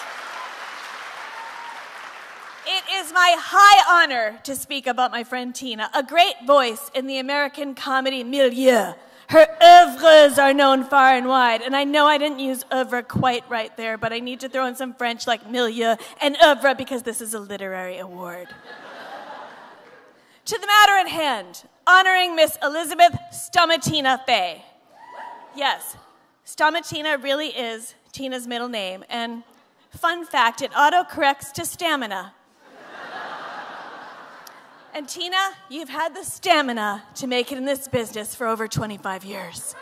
It is my high honor to speak about my friend Tina, a great voice in the American comedy milieu. Her oeuvres are known far and wide, and I know I didn't use oeuvre quite right there, but I need to throw in some French like milieu and oeuvre because this is a literary award. To the matter at hand, honoring Miss Elizabeth Stomatina Fey. Yes, Stomatina really is Tina's middle name, and fun fact, it autocorrects to stamina. And Tina, you've had the stamina to make it in this business for over twenty-five years.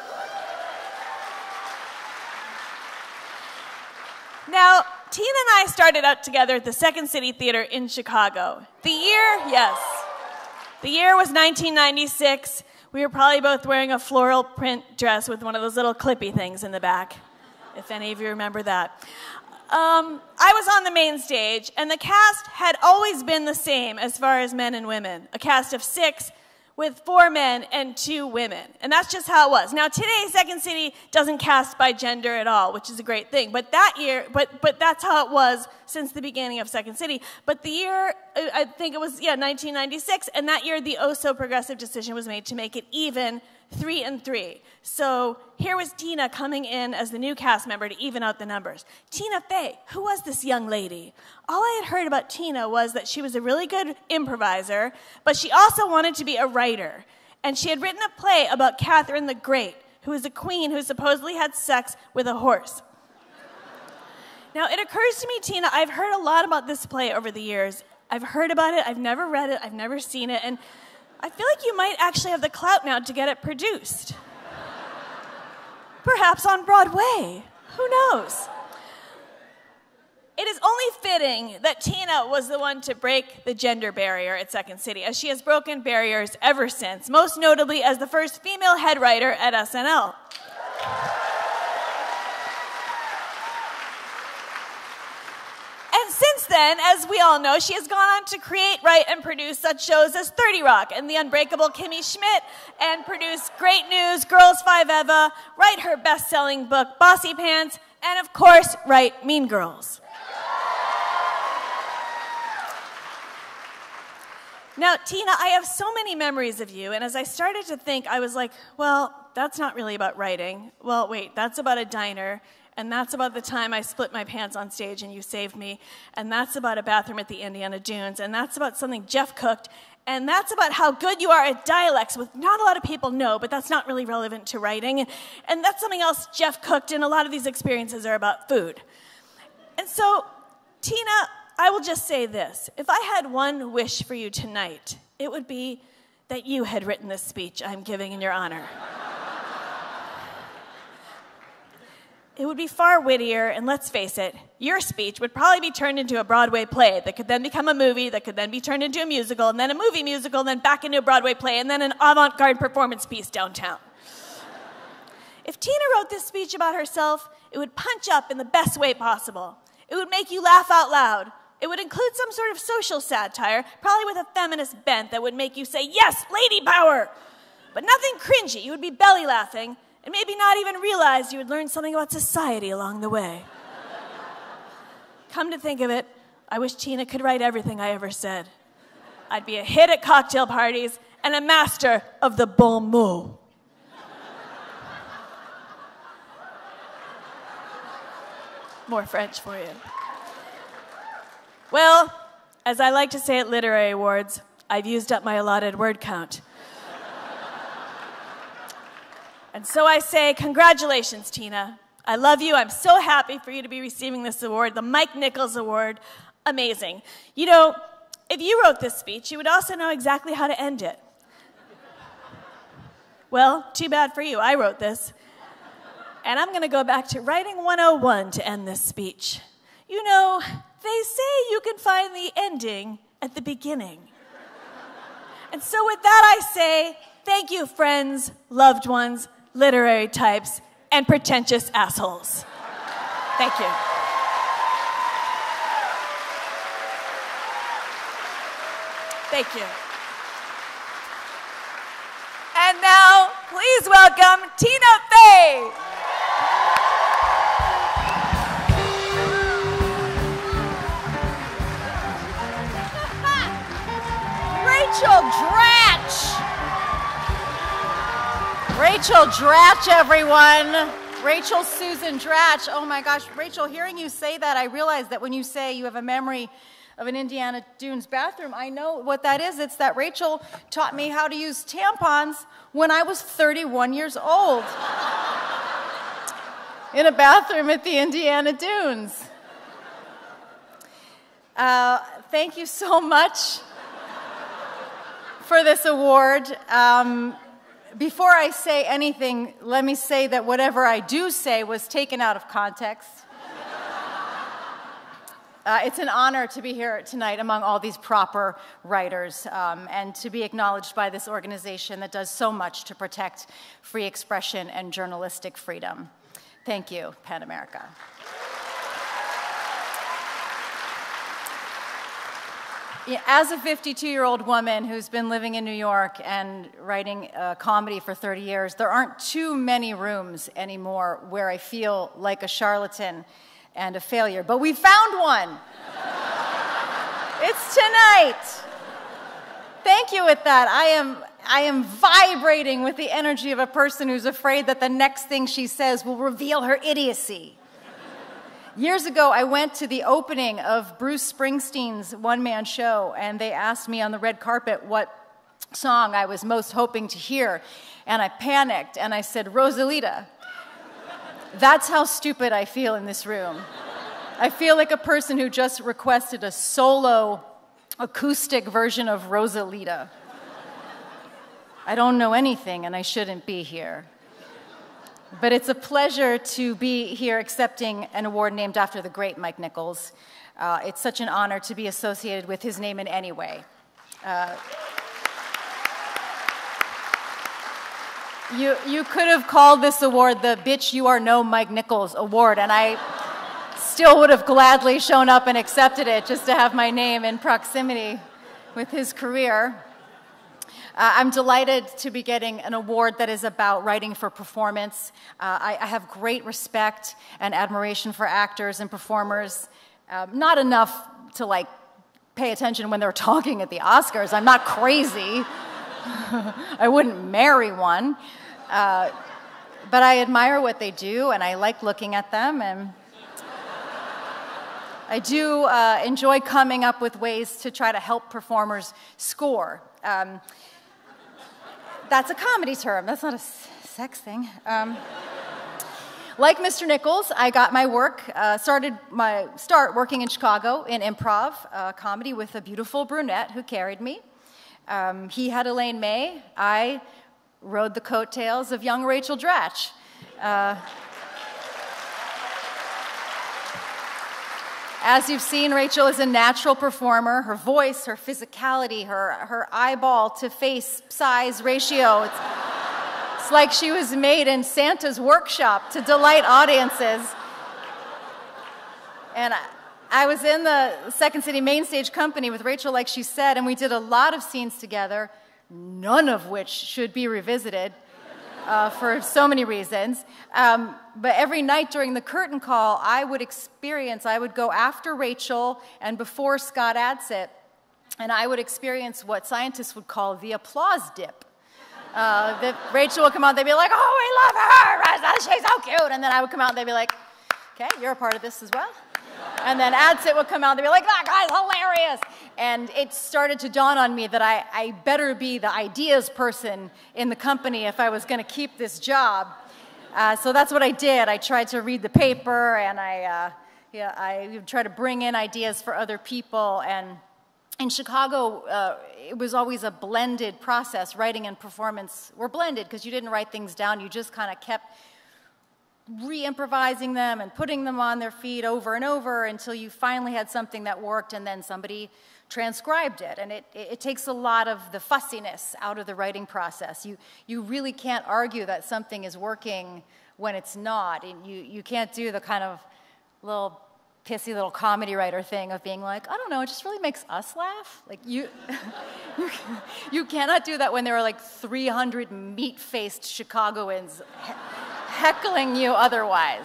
Now, Tina and I started out together at the Second City Theater in Chicago. The year, yes, the year was nineteen ninety-six. We were probably both wearing a floral print dress with one of those little clippy things in the back, if any of you remember that. Um, I was on the main stage, and the cast had always been the same as far as men and women. A cast of six with four men and two women. And that's just how it was. Now, today, Second City doesn't cast by gender at all, which is a great thing. But that year, but, but that's how it was since the beginning of Second City. But the year, I think it was, yeah, nineteen ninety-six, and that year the oh-so-progressive decision was made to make it even three and three. So here was Tina coming in as the new cast member to even out the numbers. Tina Fey, who was this young lady? All I had heard about Tina was that she was a really good improviser, but she also wanted to be a writer. And she had written a play about Catherine the Great, who was a queen who supposedly had sex with a horse. Now, it occurs to me, Tina, I've heard a lot about this play over the years. I've heard about it, I've never read it, I've never seen it, and I feel like you might actually have the clout now to get it produced. Perhaps on Broadway. Who knows? It is only fitting that Tina was the one to break the gender barrier at Second City, as she has broken barriers ever since, most notably as the first female head writer at S N L. And since then, then, as we all know, she has gone on to create, write, and produce such shows as thirty Rock and The Unbreakable Kimmy Schmidt, and produce Great News, Girls Five Eva, write her best-selling book, Bossy Pants, and of course, write Mean Girls. Now, Tina, I have so many memories of you, and as I started to think, I was like, well, that's not really about writing. Well, wait, that's about a diner, and that's about the time I split my pants on stage and you saved me, and that's about a bathroom at the Indiana Dunes, and that's about something Jeff cooked, and that's about how good you are at dialects, which not a lot of people know, but that's not really relevant to writing, and, and that's something else Jeff cooked, and a lot of these experiences are about food. And so, Tina, I will just say this. If I had one wish for you tonight, it would be that you had written this speech I'm giving in your honor. It would be far wittier, and let's face it, your speech would probably be turned into a Broadway play that could then become a movie, that could then be turned into a musical, and then a movie musical, and then back into a Broadway play, and then an avant-garde performance piece downtown. If Tina wrote this speech about herself, it would punch up in the best way possible. It would make you laugh out loud. It would include some sort of social satire, probably with a feminist bent that would make you say, yes, lady power! But nothing cringy. You would be belly laughing, and maybe not even realize you would learn something about society along the way. Come to think of it, I wish Tina could write everything I ever said. I'd be a hit at cocktail parties and a master of the bon mot. More French for you. Well, as I like to say at literary awards, I've used up my allotted word count. And so I say, congratulations, Tina. I love you. I'm so happy for you to be receiving this award, the Mike Nichols Award. Amazing. You know, if you wrote this speech, you would also know exactly how to end it. Well, too bad for you. I wrote this. And I'm going to go back to writing one oh one to end this speech. You know, they say you can find the ending at the beginning. And so with that I say, thank you, friends, loved ones, literary types, and pretentious assholes. Thank you. Thank you. And now, please welcome Tina Fey. Rachel Dratch. Rachel Dratch, everyone. Rachel Susan Dratch. Oh my gosh, Rachel, hearing you say that, I realized that when you say you have a memory of an Indiana Dunes bathroom, I know what that is. It's that Rachel taught me how to use tampons when I was thirty-one years old in a bathroom at the Indiana Dunes. Uh, thank you so much for this award. Um, before I say anything, let me say that whatever I do say was taken out of context. Uh, it's an honor to be here tonight among all these proper writers um, and to be acknowledged by this organization that does so much to protect free expression and journalistic freedom. Thank you, PEN America. As a fifty-two-year-old woman who's been living in New York and writing uh, comedy for thirty years, there aren't too many rooms anymore where I feel like a charlatan and a failure. But we found one. It's tonight. Thank you with that. I am, I am vibrating with the energy of a person who's afraid that the next thing she says will reveal her idiocy. Years ago, I went to the opening of Bruce Springsteen's one-man show, and they asked me on the red carpet what song I was most hoping to hear, and I panicked, and I said, Rosalita. That's how stupid I feel in this room. I feel like a person who just requested a solo acoustic version of Rosalita. I don't know anything, and I shouldn't be here. But it's a pleasure to be here accepting an award named after the great Mike Nichols. Uh, it's such an honor to be associated with his name in any way. Uh, you, you could have called this award the Bitch You Are No Mike Nichols Award, and I still would have gladly shown up and accepted it just to have my name in proximity with his career. Uh, I'm delighted to be getting an award that is about writing for performance. Uh, I, I have great respect and admiration for actors and performers. Um, not enough to like pay attention when they're talking at the Oscars. I'm not crazy. I wouldn't marry one. Uh, but I admire what they do, and I like looking at them, and I do uh, enjoy coming up with ways to try to help performers score. Um, that's a comedy term. That's not a sex thing. Um, like Mister Nichols, I got my work, uh, started my start working in Chicago in improv uh, comedy with a beautiful brunette who carried me. Um, he had Elaine May. I rode the coattails of young Rachel Dratch. Uh, As you've seen, Rachel is a natural performer. Her voice, her physicality, her, her eyeball to face size ratio. It's, it's like she was made in Santa's workshop to delight audiences. And I, I was in the Second City main stage company with Rachel, like she said, and we did a lot of scenes together, none of which should be revisited. Uh, for so many reasons. Um, but every night during the curtain call, I would experience, I would go after Rachel and before Scott Adsit, and I would experience what scientists would call the applause dip. Uh, that Rachel would come out, they'd be like, oh, we love her, she's so cute. And then I would come out and they'd be like, okay, you're a part of this as well. And then Adsit would come out and they'd be like, that guy's hilarious. And it started to dawn on me that I, I better be the ideas person in the company if I was going to keep this job. Uh, so that's what I did. I tried to read the paper, and I, uh, yeah, I would try to bring in ideas for other people. And in Chicago, uh, it was always a blended process. Writing and performance were blended because you didn't write things down. You just kind of kept re-improvising them and putting them on their feet over and over until you finally had something that worked, and then somebody transcribed it. And it, it, it takes a lot of the fussiness out of the writing process. You, you really can't argue that something is working when it's not. And you, you can't do the kind of little pissy little comedy writer thing of being like, I don't know, it just really makes us laugh. Like you, you, you cannot do that when there are like three hundred meat-faced Chicagoans heckling you otherwise.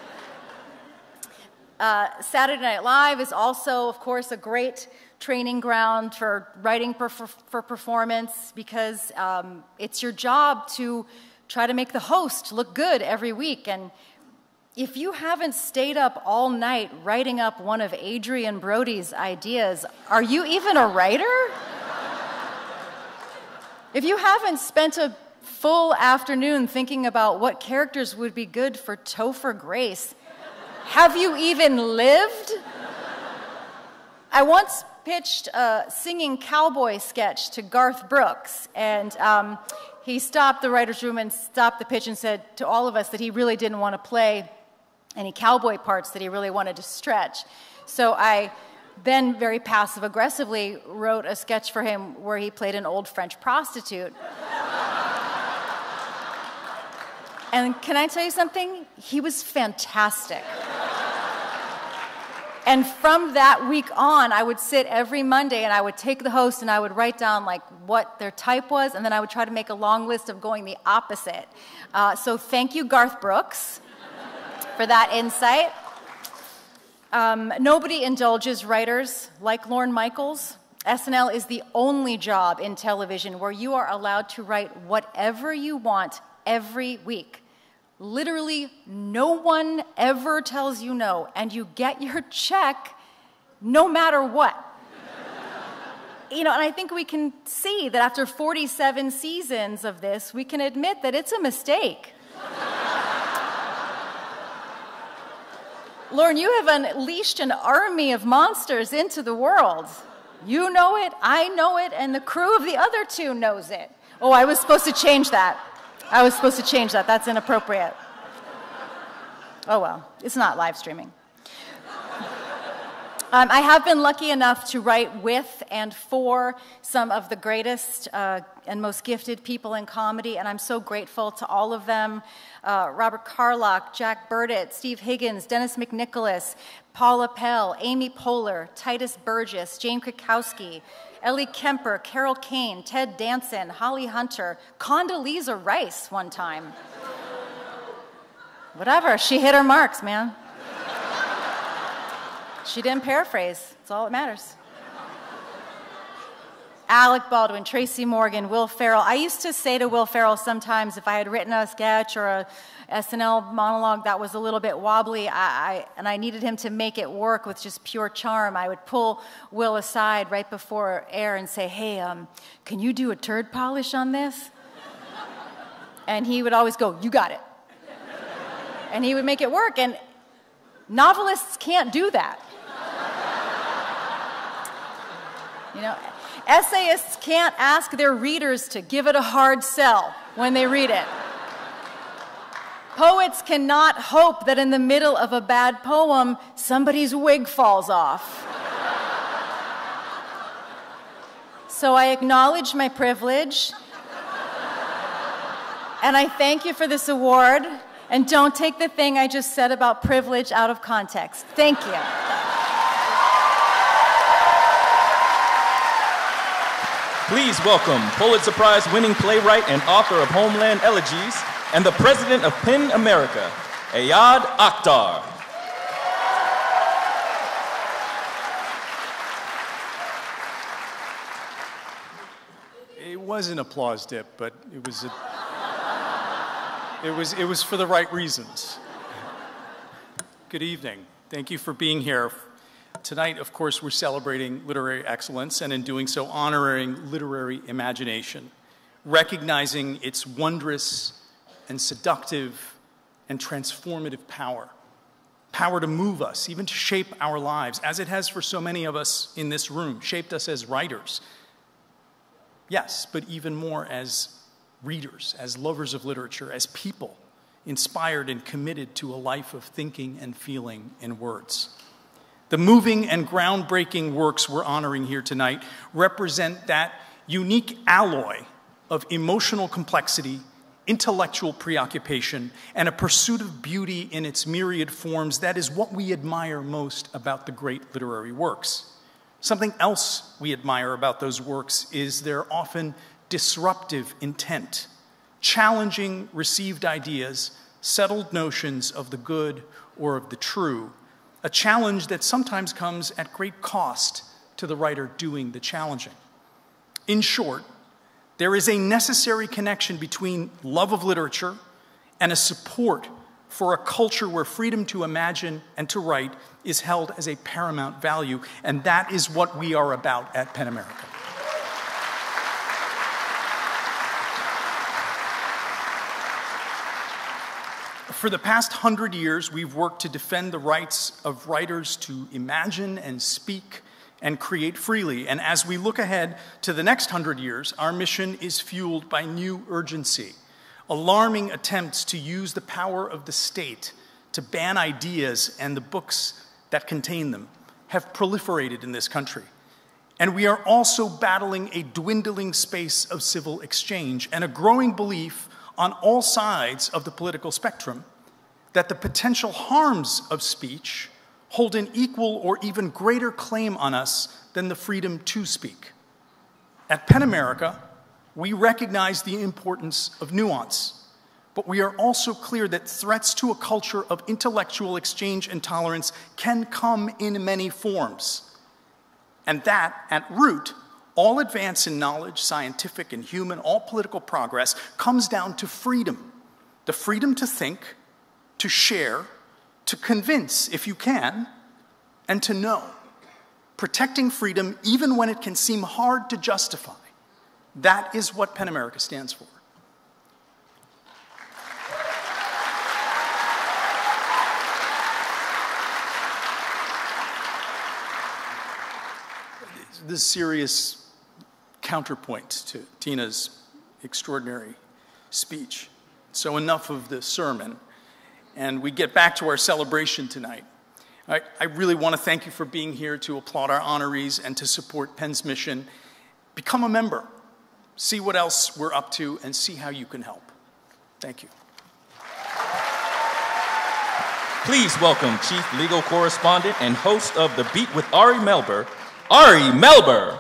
Uh, Saturday Night Live is also, of course, a great training ground for writing for, for, for performance because um, it's your job to try to make the host look good every week. And if you haven't stayed up all night writing up one of Adrian Brody's ideas, are you even a writer? If you haven't spent a full afternoon thinking about what characters would be good for Topher Grace, have you even lived? I once pitched a singing cowboy sketch to Garth Brooks, and um, he stopped the writer's room and stopped the pitch and said to all of us that he really didn't want to play any cowboy parts, that he really wanted to stretch. So I then very passive-aggressively wrote a sketch for him where he played an old French prostitute. And can I tell you something? He was fantastic. And from that week on, I would sit every Monday and I would take the host and I would write down like what their type was, and then I would try to make a long list of going the opposite. Uh, so thank you, Garth Brooks, for that insight. Um, nobody indulges writers like Lorne Michaels. S N L is the only job in television where you are allowed to write whatever you want every week. Literally, no one ever tells you no, and you get your check no matter what. You know, and I think we can see that after forty-seven seasons of this, we can admit that it's a mistake. Lauren, you have unleashed an army of monsters into the world. You know it, I know it, and the crew of the other two knows it. Oh, I was supposed to change that. I was supposed to change that. That's inappropriate. Oh, well, it's not live streaming. Um, I have been lucky enough to write with and for some of the greatest uh, and most gifted people in comedy, and I'm so grateful to all of them. Uh, Robert Carlock, Jack Burdett, Steve Higgins, Dennis McNicholas, Paula Pell, Amy Poehler, Titus Burgess, Jane Krakowski, Ellie Kemper, Carol Kane, Ted Danson, Holly Hunter, Condoleezza Rice one time. Whatever, she hit her marks, man. She didn't paraphrase. That's all that matters. Alec Baldwin, Tracy Morgan, Will Ferrell. I used to say to Will Ferrell sometimes if I had written a sketch or a S N L monologue that was a little bit wobbly I, I, and I needed him to make it work with just pure charm, I would pull Will aside right before air and say, hey, um, can you do a turd polish on this? And he would always go, you got it. And he would make it work. And novelists can't do that. You know, essayists can't ask their readers to give it a hard sell when they read it. Poets cannot hope that in the middle of a bad poem, somebody's wig falls off. So I acknowledge my privilege, and I thank you for this award, and don't take the thing I just said about privilege out of context. Thank you. Please welcome Pulitzer Prize-winning playwright and author of Homeland Elegies and the president of PEN America, Ayad Akhtar. It was an applause dip, but it was a, it was it was for the right reasons. Good evening. Thank you for being here. Tonight, of course, we're celebrating literary excellence, and in doing so, honoring literary imagination, recognizing its wondrous and seductive and transformative power. Power to move us, even to shape our lives, as it has for so many of us in this room, shaped us as writers. Yes, but even more as readers, as lovers of literature, as people inspired and committed to a life of thinking and feeling in words. The moving and groundbreaking works we're honoring here tonight represent that unique alloy of emotional complexity, intellectual preoccupation, and a pursuit of beauty in its myriad forms that is what we admire most about the great literary works. Something else we admire about those works is their often disruptive intent, challenging received ideas, settled notions of the good or of the true, a challenge that sometimes comes at great cost to the writer doing the challenging. In short, there is a necessary connection between love of literature and a support for a culture where freedom to imagine and to write is held as a paramount value, and that is what we are about at PEN America. For the past hundred years, we've worked to defend the rights of writers to imagine and speak and create freely. And as we look ahead to the next hundred years, our mission is fueled by new urgency. Alarming attempts to use the power of the state to ban ideas and the books that contain them have proliferated in this country. And we are also battling a dwindling space of civil exchange and a growing belief on all sides of the political spectrum that the potential harms of speech hold an equal or even greater claim on us than the freedom to speak. At PEN America, we recognize the importance of nuance, but we are also clear that threats to a culture of intellectual exchange and tolerance can come in many forms, and that, at root, all advance in knowledge, scientific and human, all political progress comes down to freedom. The freedom to think, to share, to convince, if you can, and to know. Protecting freedom even when it can seem hard to justify. That is what PEN America stands for. This serious counterpoint to Tina's extraordinary speech. So enough of the sermon, and we get back to our celebration tonight. I, I really want to thank you for being here to applaud our honorees and to support Penn's mission. Become a member. See what else we're up to and see how you can help. Thank you. Please welcome Chief Legal Correspondent and host of The Beat with Ari Melber, Ari Melber.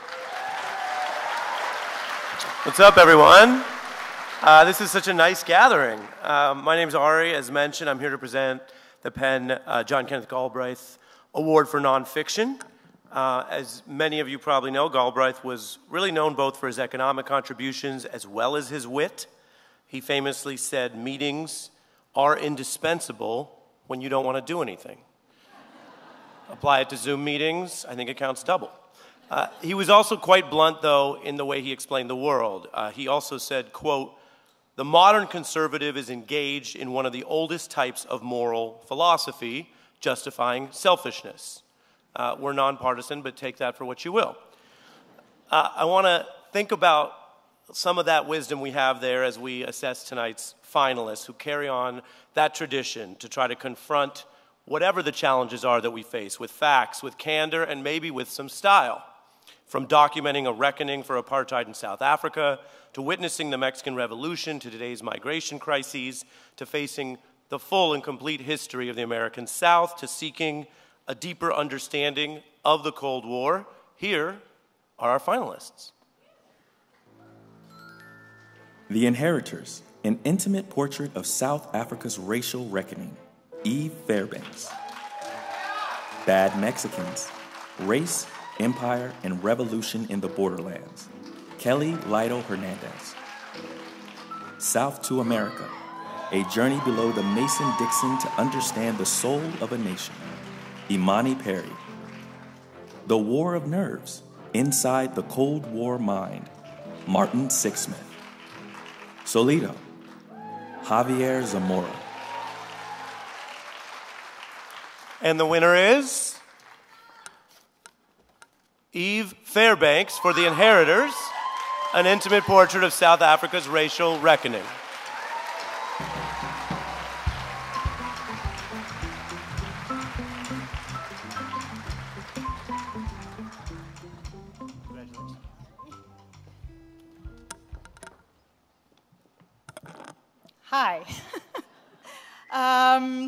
What's up, everyone? Uh, this is such a nice gathering. Uh, my name's Ari. As mentioned, I'm here to present the Penn uh, John Kenneth Galbraith Award for Nonfiction. Uh, as many of you probably know, Galbraith was really known both for his economic contributions as well as his wit. He famously said, meetings are indispensable when you don't want to do anything. Apply it to Zoom meetings, I think it counts double. Uh, he was also quite blunt, though, in the way he explained the world. Uh, he also said, quote, "The modern conservative is engaged in one of the oldest types of moral philosophy, justifying selfishness." Uh, we're nonpartisan, but take that for what you will. Uh, I want to think about some of that wisdom we have there as we assess tonight's finalists who carry on that tradition to try to confront whatever the challenges are that we face with facts, with candor, and maybe with some style. From documenting a reckoning for apartheid in South Africa, to witnessing the Mexican Revolution, to today's migration crises, to facing the full and complete history of the American South, to seeking a deeper understanding of the Cold War, here are our finalists. The Inheritors, an intimate portrait of South Africa's racial reckoning, Eve Fairbanks. Bad Mexicans, Race, Empire, and Revolution in the Borderlands, Kelly Lido Hernandez. South to America, a journey below the Mason-Dixon to understand the soul of a nation, Imani Perry. The War of Nerves, inside the Cold War mind, Martin Sixsmith. Solido, Javier Zamora. And the winner is Eve Fairbanks for The Inheritors, an intimate portrait of South Africa's racial reckoning. Hi. um,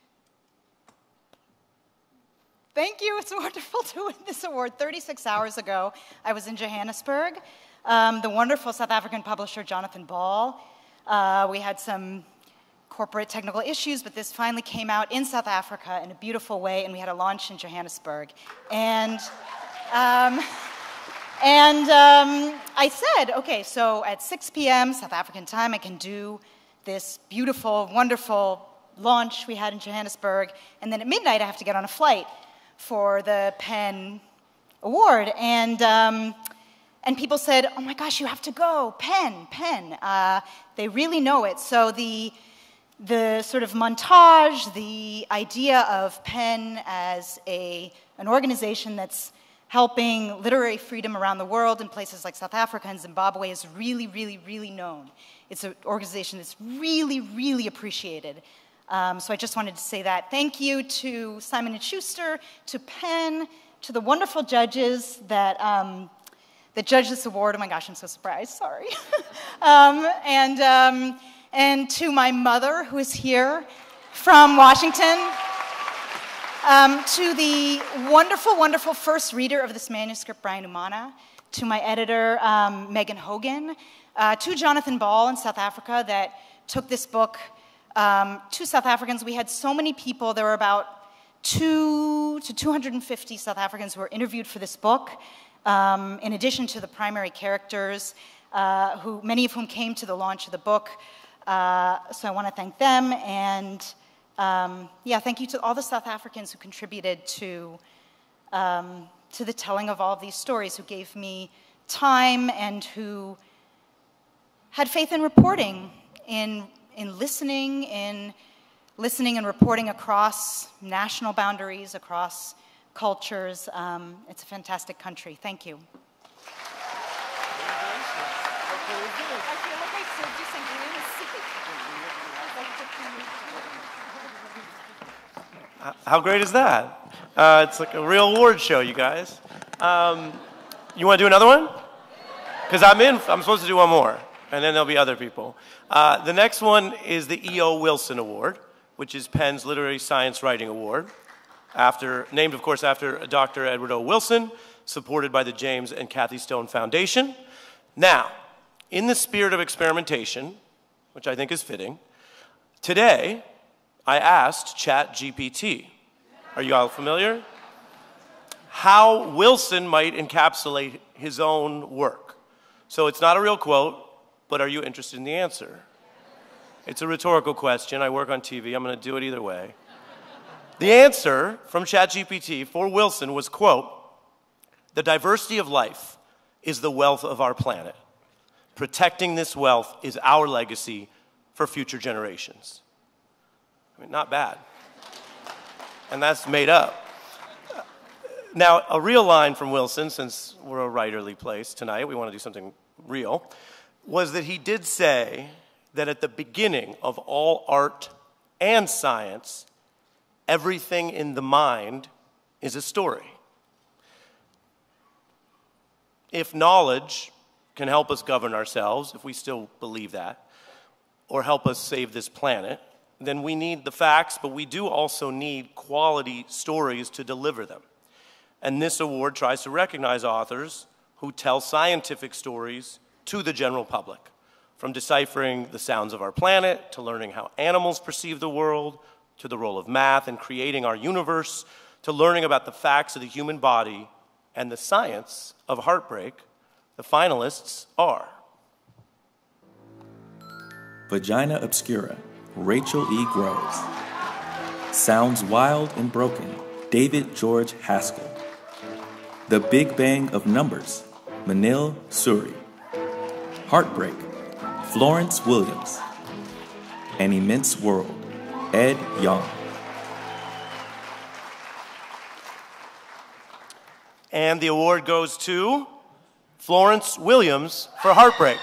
thank you. It's wonderful to win this award. thirty-six hours ago, I was in Johannesburg. Um, the wonderful South African publisher, Jonathan Ball. Uh, we had some corporate technical issues, but this finally came out in South Africa in a beautiful way, and we had a launch in Johannesburg. And, um, and um, I said, okay, so at six p m South African time, I can do this beautiful, wonderful launch we had in Johannesburg, and then at midnight I have to get on a flight for the Penn Award. And, um, and people said, oh my gosh, you have to go, Penn, Penn. Uh, they really know it. So the, the sort of montage, the idea of Penn as a, an organization that's helping literary freedom around the world in places like South Africa and Zimbabwe is really, really, really known. It's an organization that's really, really appreciated. Um, so I just wanted to say that. Thank you to Simon and Schuster, to Penn, to the wonderful judges that, um, that judged this award. Oh my gosh, I'm so surprised, sorry. um, and, um, and to my mother, who is here from Washington. Um, to the wonderful, wonderful first reader of this manuscript, Brian Umana, to my editor, um, Megan Hogan, uh, to Jonathan Ball in South Africa that took this book um, to South Africans. We had so many people. There were about two to two hundred fifty South Africans who were interviewed for this book, um, in addition to the primary characters, uh, who many of whom came to the launch of the book. Uh, so I want to thank them, and Um, yeah, thank you to all the South Africans who contributed to, um, to the telling of all of these stories, who gave me time and who had faith in reporting, in, in listening, in listening and reporting across national boundaries, across cultures. Um, it's a fantastic country. Thank you. How great is that? Uh, it's like a real award show, you guys. Um, you want to do another one? Because I'm in. I'm supposed to do one more, and then there'll be other people. Uh, the next one is the E O Wilson Award, which is Penn's Literary Science Writing Award, after, named, of course, after Doctor Edward O. Wilson, supported by the James and Kathy Stone Foundation. Now, in the spirit of experimentation, which I think is fitting, today I asked ChatGPT, are you all familiar? How Wilson might encapsulate his own work. So it's not a real quote, but are you interested in the answer? It's a rhetorical question. I work on T V. I'm going to do it either way. The answer from ChatGPT for Wilson was, quote, "The diversity of life is the wealth of our planet. Protecting this wealth is our legacy for future generations." I mean, not bad. And that's made up. Now, a real line from Wilson, since we're a writerly place tonight, we want to do something real, was that he did say that at the beginning of all art and science, everything in the mind is a story. If knowledge can help us govern ourselves, if we still believe that, or help us save this planet, then we need the facts, but we do also need quality stories to deliver them. And this award tries to recognize authors who tell scientific stories to the general public, from deciphering the sounds of our planet, to learning how animals perceive the world, to the role of math in creating our universe, to learning about the facts of the human body and the science of heartbreak. The finalists are Vagina Obscura, Rachel E. Groves. Sounds Wild and Broken, David George Haskell. The Big Bang of Numbers, Manil Suri. Heartbreak, Florence Williams. An Immense World, Ed Young. And the award goes to Florence Williams for Heartbreak.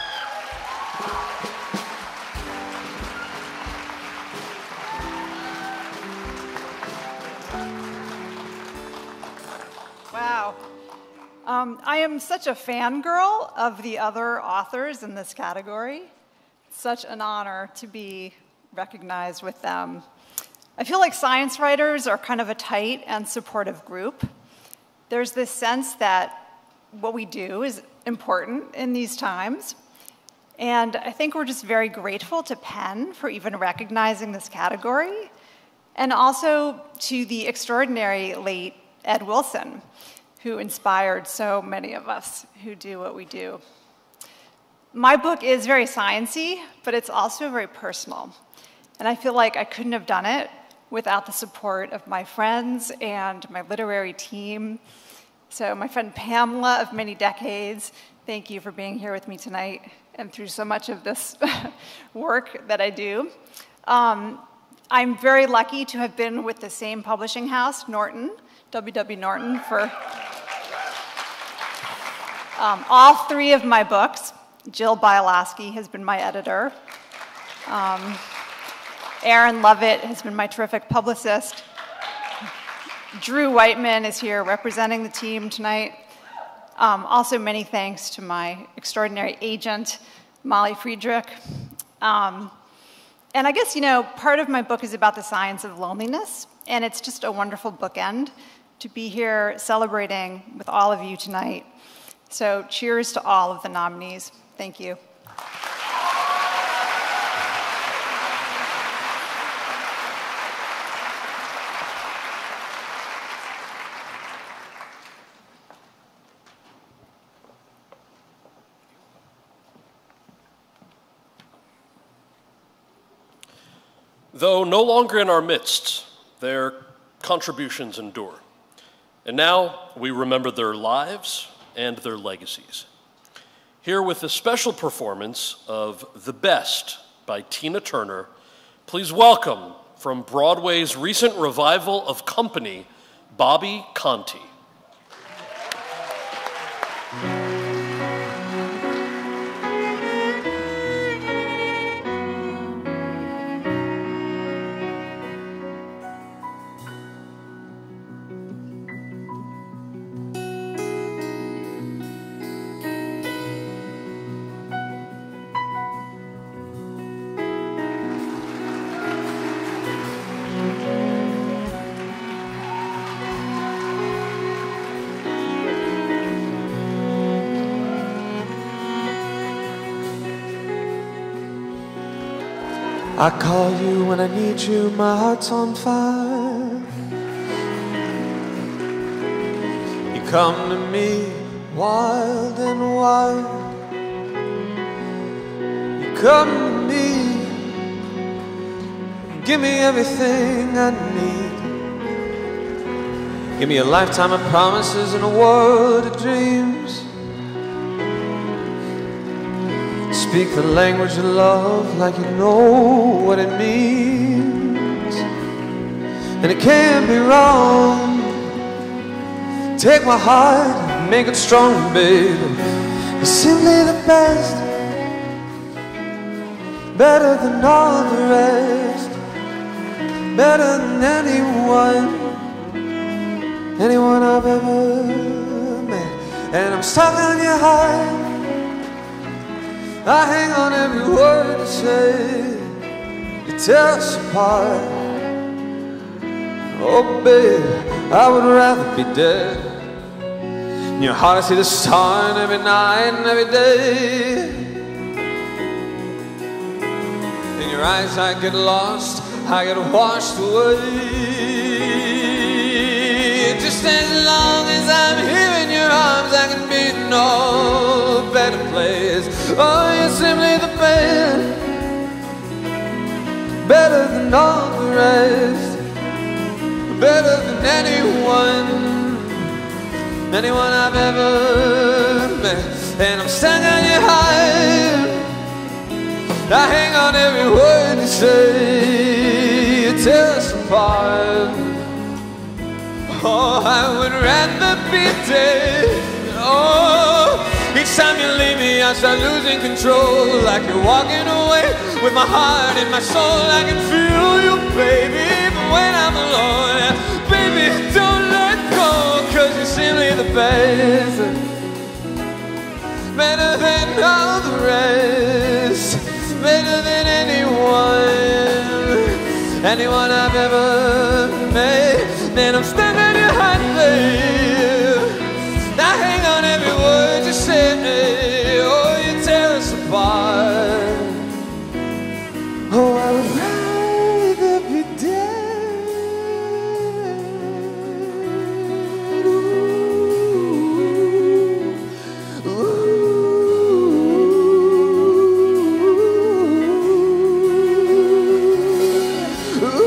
Wow. Um, I am such a fangirl of the other authors in this category. Such an honor to be recognized with them. I feel like science writers are kind of a tight and supportive group. There's this sense that what we do is important in these times. And I think we're just very grateful to Penn for even recognizing this category, and also to the extraordinary late Ed Wilson, who inspired so many of us who do what we do. My book is very sciencey, but it's also very personal. And I feel like I couldn't have done it without the support of my friends and my literary team. So my friend Pamela of many decades, thank you for being here with me tonight and through so much of this work that I do. Um, I'm very lucky to have been with the same publishing house, Norton, W W Norton, for um, all three of my books. Jill Bielaski has been my editor. Um, Aaron Lovett has been my terrific publicist. Drew Whiteman is here representing the team tonight. Um, also, many thanks to my extraordinary agent, Molly Friedrich. Um, and I guess, you know, part of my book is about the science of loneliness, and it's just a wonderful bookend to be here celebrating with all of you tonight. So cheers to all of the nominees. Thank you. Though no longer in our midst, their contributions endure. And now we remember their lives and their legacies. Here with a special performance of The Best by Tina Turner, please welcome from Broadway's recent revival of Company, Bobby Conte. I call you when I need you, my heart's on fire. You come to me wild and wild. You come to me, give me everything I need. Give me a lifetime of promises and a world of dreams. Speak the language of love like you know what it means. And it can't be wrong. Take my heart, make it strong, baby. You're simply the best, better than all the rest, better than anyone, anyone I've ever met. And I'm stuck on your heart. I hang on every word you say. You tear us apart. Oh babe, I would rather be dead. In your heart I see the sun every night and every day. In your eyes I get lost, I get washed away. Just as long as I'm here in your arms, I can be in no better place. Oh, you're simply the best, better than all the rest, better than anyone, anyone I've ever met. And I'm stuck on your heart. I hang on every word you say. You tear us apart. Oh, I would rather be dead. Oh, each time you leave me, I start losing control. Like you're walking away with my heart and my soul. I can feel you, baby, even when I'm alone. Baby, don't let go, cause you're simply the best, better than all the rest, better than anyone, anyone I've ever met. And I'm stuck on your heart, babe. I hang on every word you say. Oh, you tear us apart. Oh, I would rather be dead. Ooh, ooh, ooh.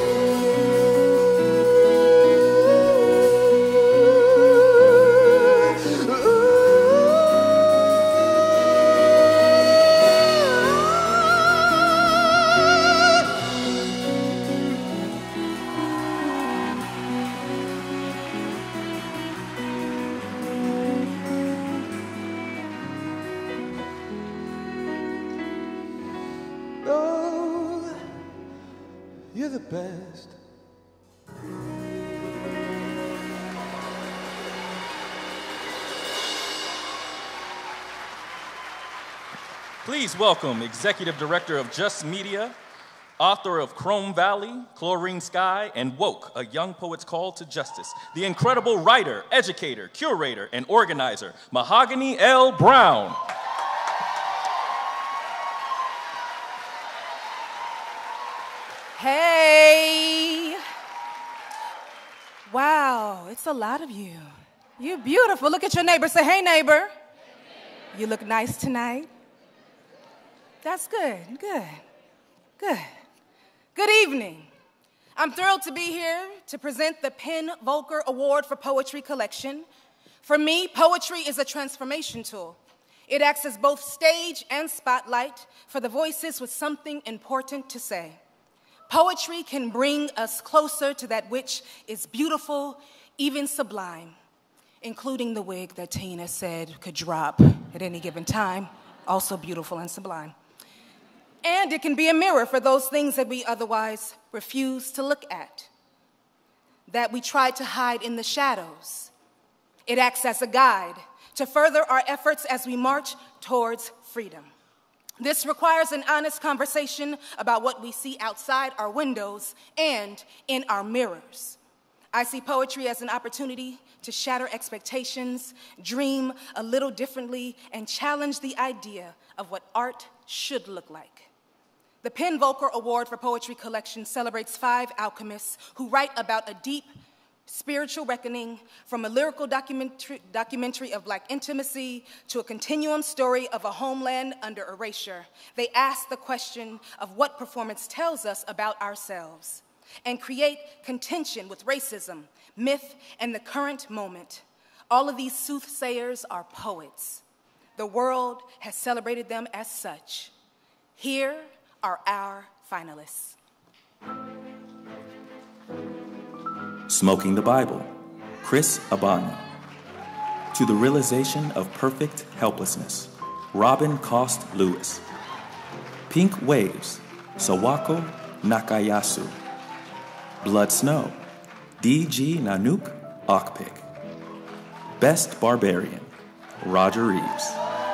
Oh, you're the best. Please welcome Executive Director of Just Media, author of Chrome Valley, Chlorine Sky, and Woke, A Young Poet's Call to Justice, the incredible writer, educator, curator, and organizer, Mahogany L. Brown. Hey! Wow, it's a lot of you. You're beautiful. Look at your neighbor. Say, hey, neighbor. You look nice tonight. That's good, good, good. Good evening. I'm thrilled to be here to present the Penn Volker Award for Poetry Collection. For me, poetry is a transformation tool. It acts as both stage and spotlight for the voices with something important to say. Poetry can bring us closer to that which is beautiful, even sublime, including the wig that Tina said could drop at any given time, also beautiful and sublime. And it can be a mirror for those things that we otherwise refuse to look at, that we try to hide in the shadows. It acts as a guide to further our efforts as we march towards freedom. This requires an honest conversation about what we see outside our windows and in our mirrors. I see poetry as an opportunity to shatter expectations, dream a little differently, and challenge the idea of what art should look like. The Penn Volcker Award for Poetry Collection celebrates five alchemists who write about a deep spiritual reckoning, from a lyrical documentary, documentary of Black intimacy to a continuum story of a homeland under erasure. They ask the question of what performance tells us about ourselves and create contention with racism, myth, and the current moment. All of these soothsayers are poets. The world has celebrated them as such. Here are our finalists. Smoking the Bible, Chris Abani. To the Realization of Perfect Helplessness, Robin Cost Lewis. Pink Waves, Sawako Nakayasu. Blood Snow, D G Nanook Okpik. Best Barbarian, Roger Reeves.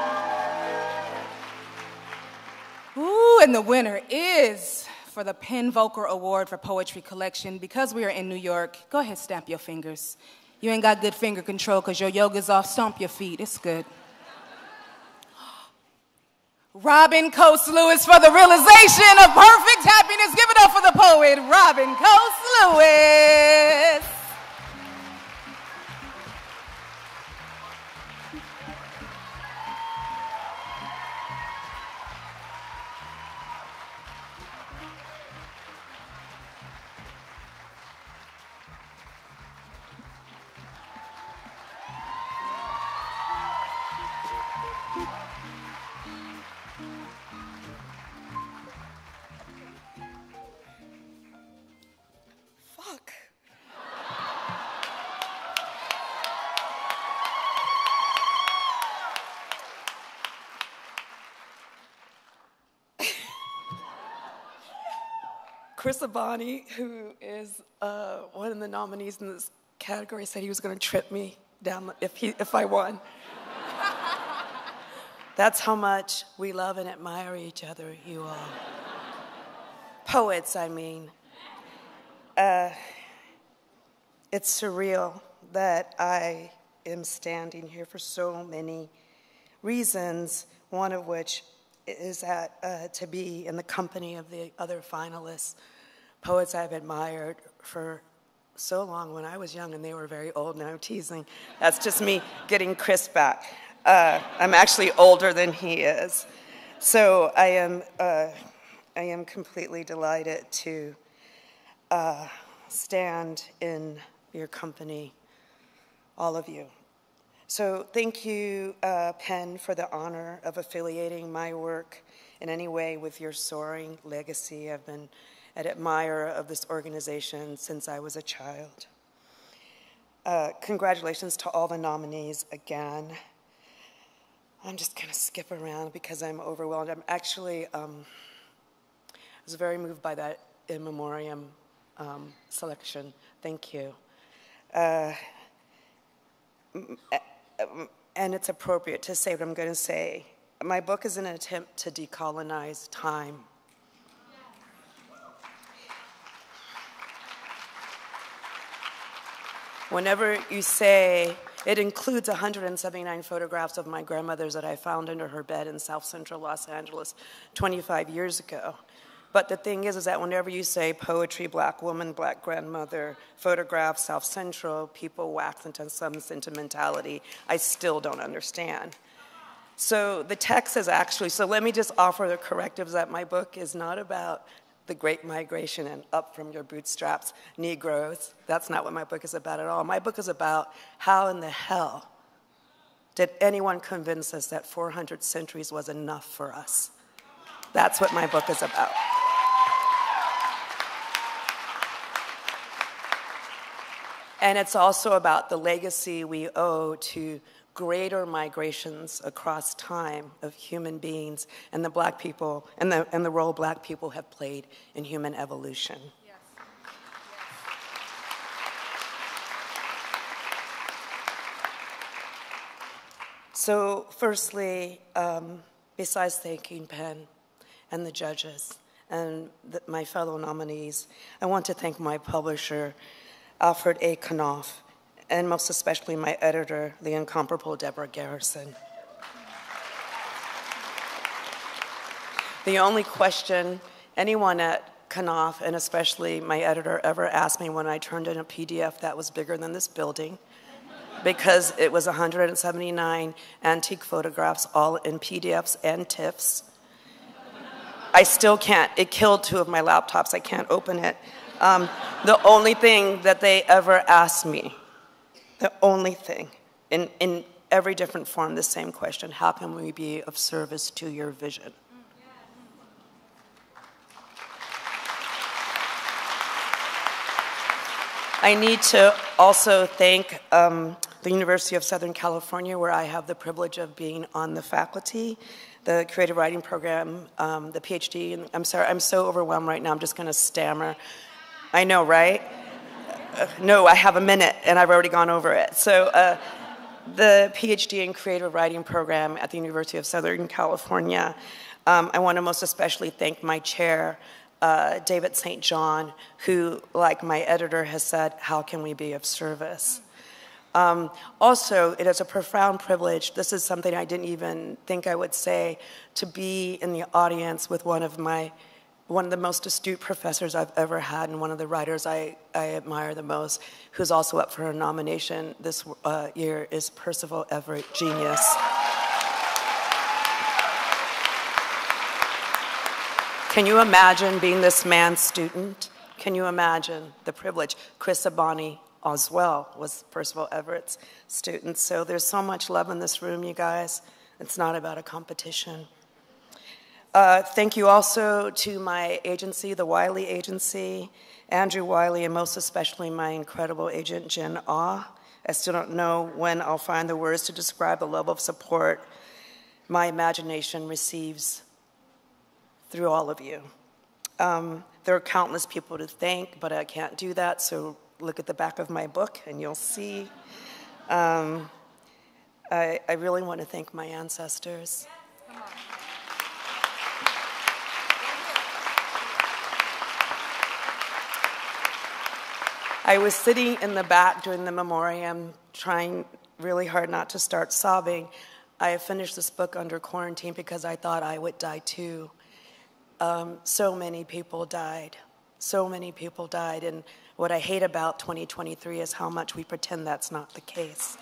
Ooh, and the winner is, for the Penn Volcker Award for Poetry Collection, because we are in New York, go ahead, stamp your fingers. You ain't got good finger control because your yoga's off, stomp your feet, it's good. Robin Coast Lewis for the Realization of Perfect Happiness. Give it up for the poet, Robin Coast Lewis. Chris Abani, who is uh, one of the nominees in this category, said he was going to trip me down if, he, if I won. That's how much we love and admire each other, you all. Poets, I mean. Uh, it's surreal that I am standing here for so many reasons, one of which is that, uh, to be in the company of the other finalists, poets I've admired for so long when I was young and they were very old. Now I'm teasing. That's just me getting Chris back. Uh, I'm actually older than he is. So I am, uh, I am completely delighted to uh, stand in your company, all of you. So thank you, uh, Penn, for the honor of affiliating my work in any way with your soaring legacy. I've been an admirer of this organization since I was a child. Uh, congratulations to all the nominees again. I'm just gonna skip around because I'm overwhelmed. I'm actually, um, I was very moved by that in memoriam um, selection. Thank you. Uh, and it's appropriate to say what I'm gonna say. My book is an attempt to decolonize time. Whenever you say, it includes one hundred seventy-nine photographs of my grandmother's that I found under her bed in South Central Los Angeles twenty-five years ago. But the thing is, is that whenever you say poetry, black woman, black grandmother, photograph, South Central, people wax into some sentimentality I still don't understand. So the text is actually, so let me just offer the correctives that my book is not about the Great Migration and up from your bootstraps, Negroes. That's not what my book is about at all. My book is about how in the hell did anyone convince us that four hundred centuries was enough for us? That's what my book is about. And it's also about the legacy we owe to greater migrations across time of human beings and the black people and the, and the role black people have played in human evolution. Yes. So firstly, um, besides thanking Penn and the judges and the, my fellow nominees, I want to thank my publisher, Alfred A. Knopf, and most especially my editor, the incomparable Deborah Garrison. The only question anyone at Knopf, and especially my editor, ever asked me when I turned in a P D F that was bigger than this building, because it was one hundred seventy-nine antique photographs, all in P D Fs and TIFFs. I still can't, it killed two of my laptops, I can't open it. Um, the only thing that they ever asked me, the only thing, in, in every different form, the same question: how can we be of service to your vision? I need to also thank um, the University of Southern California, where I have the privilege of being on the faculty, the creative writing program, um, the PhD. And I'm sorry, I'm so overwhelmed right now, I'm just going to stammer. I know, right? Uh, no, I have a minute, and I've already gone over it. So uh, the PhD in creative writing program at the University of Southern California, um, I want to most especially thank my chair, Uh, David Saint John, who, like my editor, has said, how can we be of service? Um, also, it is a profound privilege, this is something I didn't even think I would say, to be in the audience with one of my, one of the most astute professors I've ever had, and one of the writers I, I admire the most, who's also up for a nomination this uh, year, is Percival Everett Genius. Can you imagine being this man's student? Can you imagine the privilege? Chris Abani as well was Percival Everett's student. So there's so much love in this room, you guys. It's not about a competition. Uh, thank you also to my agency, the Wiley Agency, Andrew Wiley, and most especially my incredible agent, Jen Ah. I still don't know when I'll find the words to describe the level of support my imagination receives through all of you. Um, there are countless people to thank, but I can't do that, so look at the back of my book and you'll see. Um, I, I really want to thank my ancestors. I was sitting in the back during the memoriam, trying really hard not to start sobbing. I finished this book under quarantine because I thought I would die too. Um, so many people died. So many people died. And what I hate about twenty twenty-three is how much we pretend that's not the case.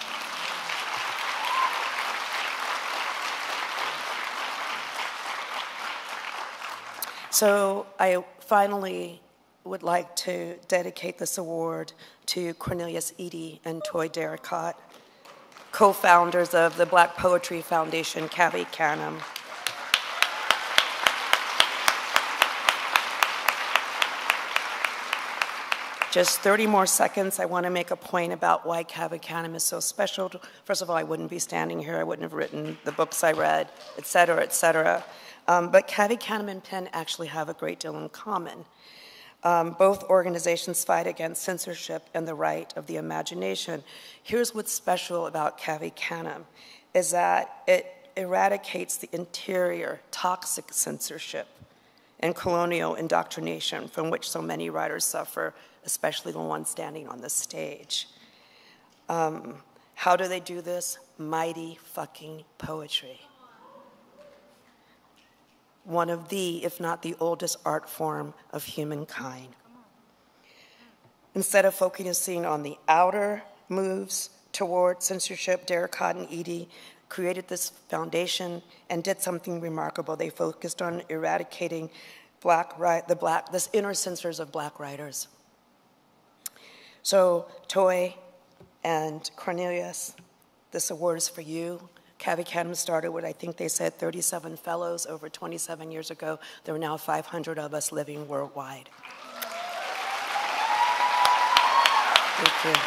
So I finally would like to dedicate this award to Cornelius Eady and Toy Derricott, co-founders of the Black Poetry Foundation, Cavie Canem. Just thirty more seconds, I want to make a point about why Cavie Canem is so special. First of all, I wouldn't be standing here, I wouldn't have written the books I read, et cetera, et cetera. Um, but Cavie Canem and Penn actually have a great deal in common. Um, both organizations fight against censorship and the right of the imagination. Here's what's special about Cavie Canem, is that it eradicates the interior toxic censorship and colonial indoctrination from which so many writers suffer, especially the ones standing on the stage. Um, how do they do this? Mighty fucking poetry. One of the, if not the oldest art form of humankind. Instead of focusing on the outer moves toward censorship, Derricott and Eady created this foundation and did something remarkable. They focused on eradicating black, the black, this inner censors of black writers. So, Toy and Cornelius, this award is for you. Cavie Canem started with, I think they said, thirty-seven fellows over twenty-seven years ago. There are now five hundred of us living worldwide. Thank you.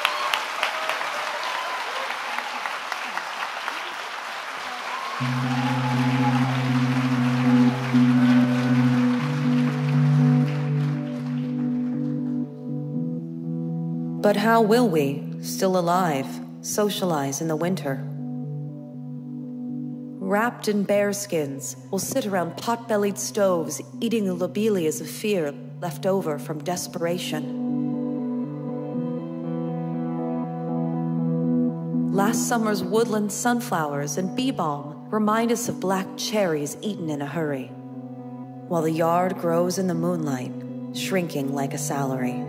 But how will we, still alive, socialize in the winter? Wrapped in bearskins, we'll sit around pot-bellied stoves, eating the lobelias of fear left over from desperation. Last summer's woodland sunflowers and bee balm remind us of black cherries eaten in a hurry. while the yard grows in the moonlight, shrinking like a salary.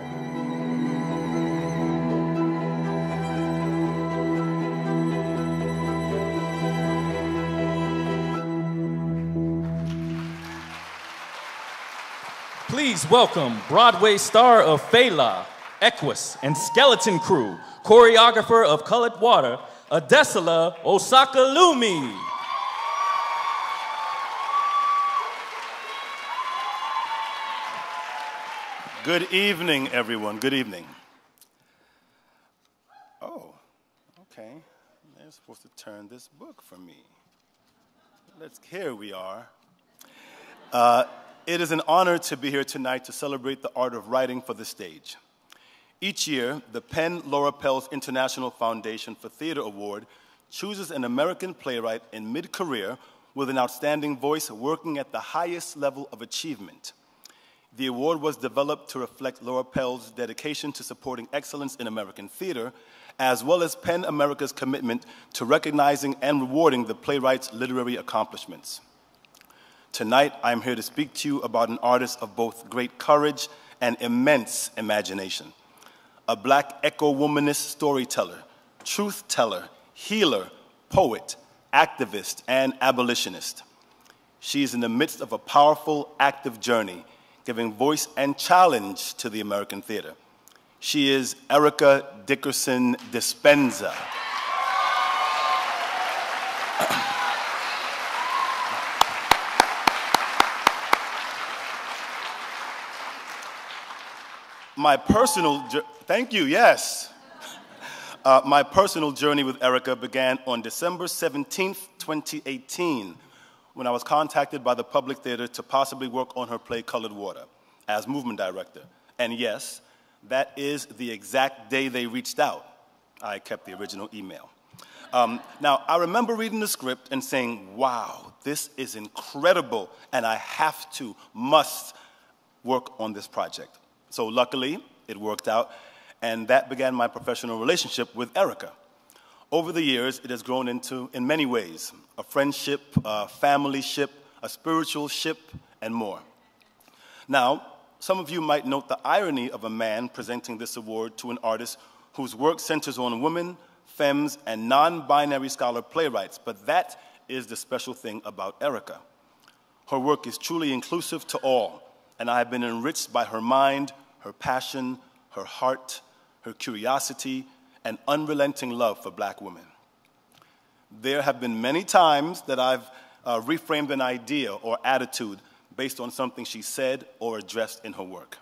Please welcome Broadway star of Fela, Equus, and Skeleton Crew, choreographer of Colored Water, Adesela Osakalumi. Good evening, everyone. Good evening. Oh, okay. They're supposed to turn this book for me. Let's, here we are. Uh, It is an honor to be here tonight to celebrate the art of writing for the stage. Each year, the Penn Laura Pels International Foundation for Theater Award chooses an American playwright in mid-career with an outstanding voice working at the highest level of achievement. The award was developed to reflect Laura Pels' dedication to supporting excellence in American theater, as well as Penn America's commitment to recognizing and rewarding the playwright's literary accomplishments. Tonight, I'm here to speak to you about an artist of both great courage and immense imagination. A black echo-womanist storyteller, truth-teller, healer, poet, activist, and abolitionist. She is in the midst of a powerful, active journey, giving voice and challenge to the American theater. She is Erica Dickerson Dispenza. My personal, thank you, yes. Uh, my personal journey with Erica began on December seventeenth, twenty eighteen, when I was contacted by the Public Theater to possibly work on her play Colored Water as movement director. And yes, that is the exact day they reached out. I kept the original email. Um, now, I remember reading the script and saying, wow, this is incredible, and I have to, must work on this project. So luckily, it worked out, and that began my professional relationship with Erica. Over the years, it has grown into, in many ways, a friendship, a family ship, a spiritual ship, and more. Now, some of you might note the irony of a man presenting this award to an artist whose work centers on women, femmes, and non-binary scholar playwrights, but that is the special thing about Erica. Her work is truly inclusive to all, and I have been enriched by her mind, her passion, her heart, her curiosity, and unrelenting love for black women. There have been many times that I've uh, reframed an idea or attitude based on something she said or addressed in her work.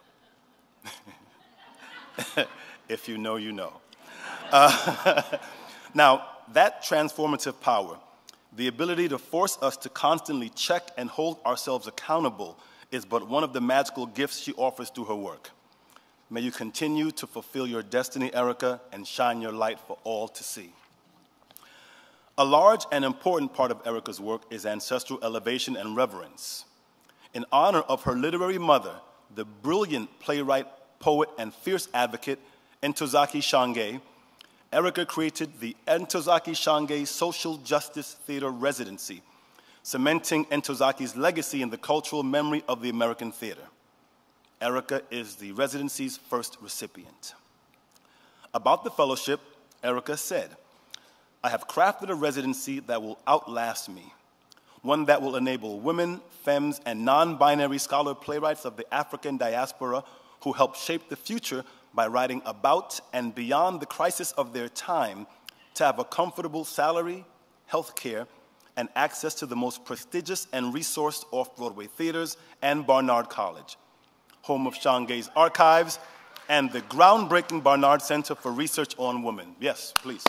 If you know, you know. Uh, now, that transformative power, the ability to force us to constantly check and hold ourselves accountable, is but one of the magical gifts she offers through her work. May you continue to fulfill your destiny, Erica, and shine your light for all to see. A large and important part of Erica's work is ancestral elevation and reverence. In honor of her literary mother, the brilliant playwright, poet, and fierce advocate, Ntozake Shange, Erica created the Ntozake Shange Social Justice Theater Residency, cementing Ntozake's legacy in the cultural memory of the American theater. Erica is the residency's first recipient. About the fellowship, Erica said, I have crafted a residency that will outlast me, one that will enable women, femmes, and non-binary scholar playwrights of the African diaspora who help shape the future by writing about and beyond the crisis of their time to have a comfortable salary, health care, and access to the most prestigious and resourced off-Broadway theaters and Barnard College, home of Shange's archives, and the groundbreaking Barnard Center for Research on Women. Yes, please.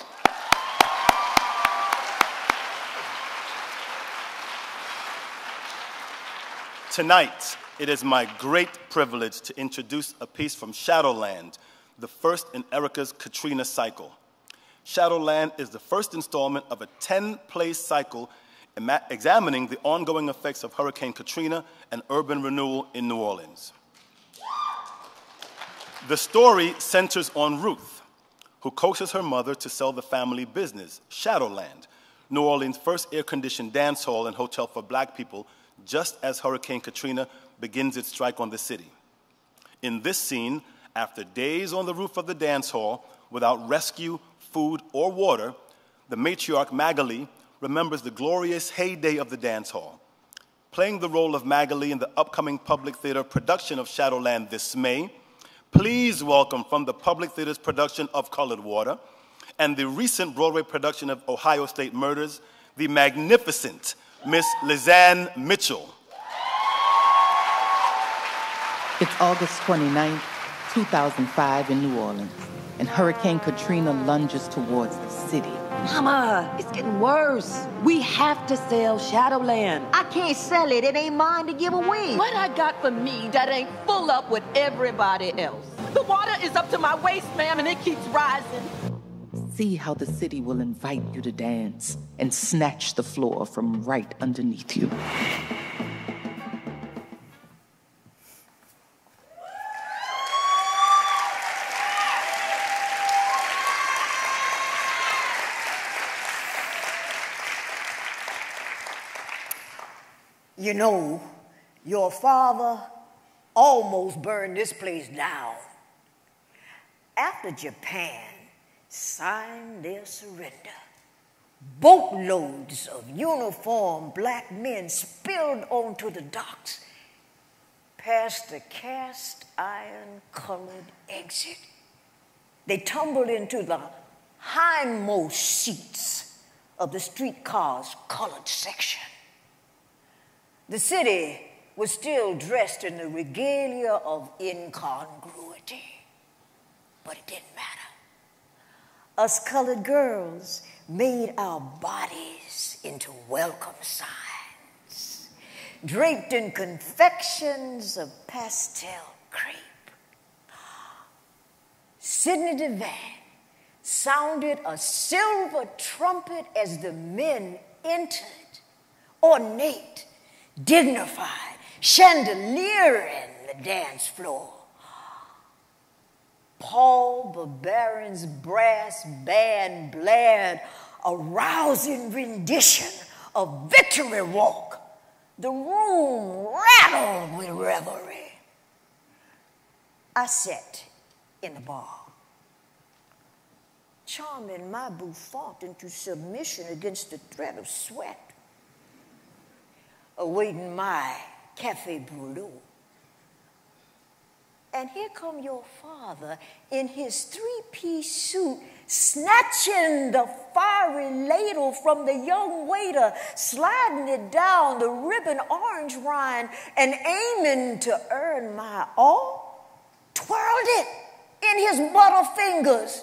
Tonight, it is my great privilege to introduce a piece from Shadowland, the first in Erica's Katrina cycle. Shadowland is the first installment of a ten-play cycle examining the ongoing effects of Hurricane Katrina and urban renewal in New Orleans. The story centers on Ruth, who coaxes her mother to sell the family business, Shadowland, New Orleans' first air-conditioned dance hall and hotel for black people, just as Hurricane Katrina begins its strike on the city. In this scene, after days on the roof of the dance hall without rescue, food, or water, the matriarch Magali remembers the glorious heyday of the dance hall. Playing the role of Magali in the upcoming Public Theater production of Shadowland this May, please welcome from the Public Theater's production of Colored Water and the recent Broadway production of Ohio State Murders, the magnificent Miss Lizanne Mitchell. It's August twenty-ninth, two thousand five in New Orleans, and Hurricane Katrina lunges towards the city. Mama, it's getting worse. We have to sell Shadowland. I can't sell it. It ain't mine to give away. What I got for me that ain't full up with everybody else? The water is up to my waist, ma'am, and it keeps rising. See how the city will invite you to dance and snatch the floor from right underneath you. You know, your father almost burned this place down. After Japan signed their surrender, boatloads of uniformed black men spilled onto the docks past the cast iron colored exit. They tumbled into the hindmost seats of the streetcar's colored section. The city was still dressed in the regalia of incongruity, but it didn't matter. Us colored girls made our bodies into welcome signs, draped in confections of pastel crepe. Sidney DeVan sounded a silver trumpet as the men entered, ornate, dignified, chandeliering the dance floor. Paul Barbarin's brass band blared a rousing rendition of Victory Walk. The room rattled with revelry. I sat in the bar, charming my bouffant into submission against the threat of sweat, awaiting my Café Brûlot. And here come your father in his three-piece suit, snatching the fiery ladle from the young waiter, sliding it down the ribbon orange rind, and aiming to earn my all, twirled it in his butter fingers.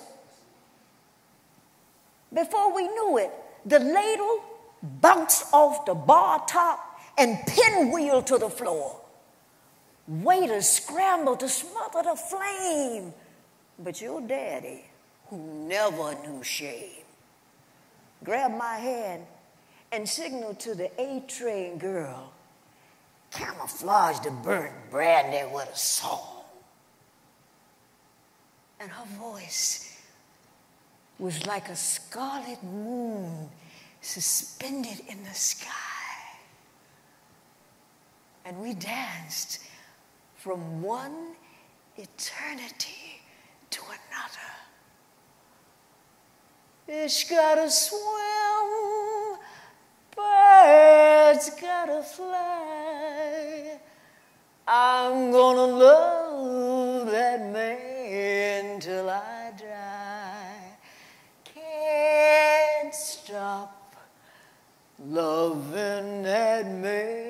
Before we knew it, the ladle bounced off the bar top and pinwheeled to the floor. Waiters scrambled to smother the flame, but your daddy, who never knew shame, grabbed my hand and signaled to the A-train girl, camouflaged the burnt brandy with a song. And her voice was like a scarlet moon suspended in the sky. And we danced from one eternity to another. Fish gotta swim, birds gotta fly. I'm gonna love that man till I die. Can't stop loving that man.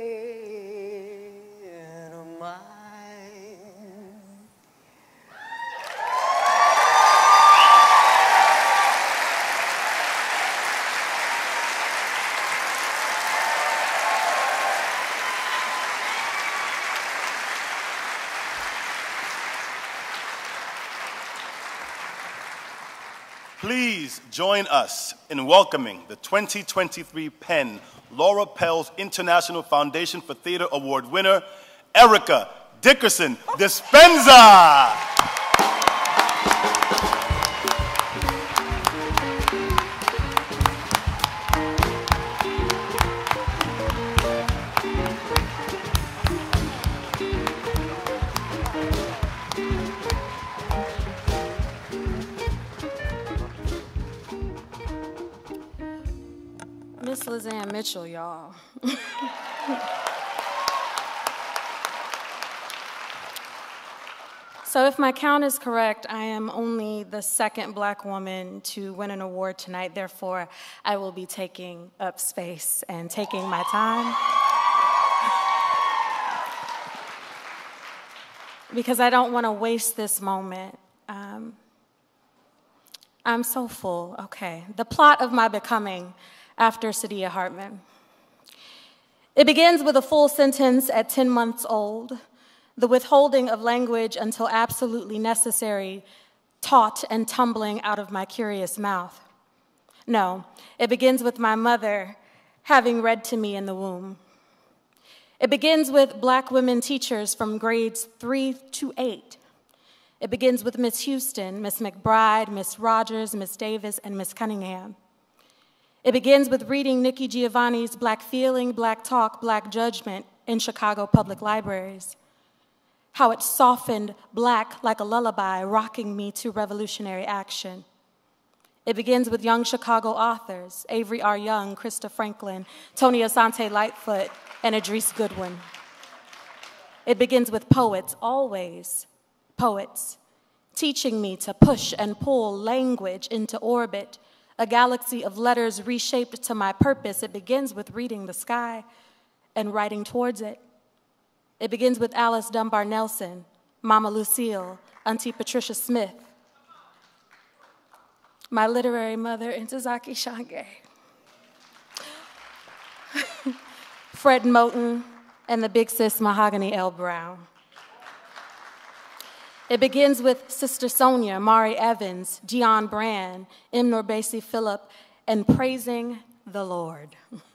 Please join us in welcoming the twenty twenty-three Penn Laura Pels International Foundation for Theater Award winner, Erica Dickerson Dispenza. Lizanne Mitchell, y'all. So if my count is correct, I am only the second black woman to win an award tonight. Therefore, I will be taking up space and taking my time. Because I don't want to waste this moment. Um, I'm so full. Okay. The plot of my becoming after Saidiya Hartman. It begins with a full sentence at ten months old. The withholding of language until absolutely necessary, taught and tumbling out of my curious mouth. No, it begins with my mother having read to me in the womb. It begins with black women teachers from grades three to eight. It begins with Miss Houston, Miss McBride, Miss Rogers, Miss Davis, and Miss Cunningham. It begins with reading Nikki Giovanni's Black Feeling, Black Talk, Black Judgment in Chicago public libraries. How it softened black like a lullaby, rocking me to revolutionary action. It begins with young Chicago authors, Avery R. Young, Krista Franklin, Tony Asante Lightfoot, and Idris Goodwin. It begins with poets, always poets, teaching me to push and pull language into orbit, a galaxy of letters reshaped to my purpose. It begins with reading the sky and writing towards it. It begins with Alice Dunbar Nelson, Mama Lucille, Auntie Patricia Smith, my literary mother, Ntozake Shange, Fred Moten, and the big sis Mahogany L. Brown. It begins with Sister Sonia, Mari Evans, Dion Brand, M. Norbesi Phillip, and praising the Lord.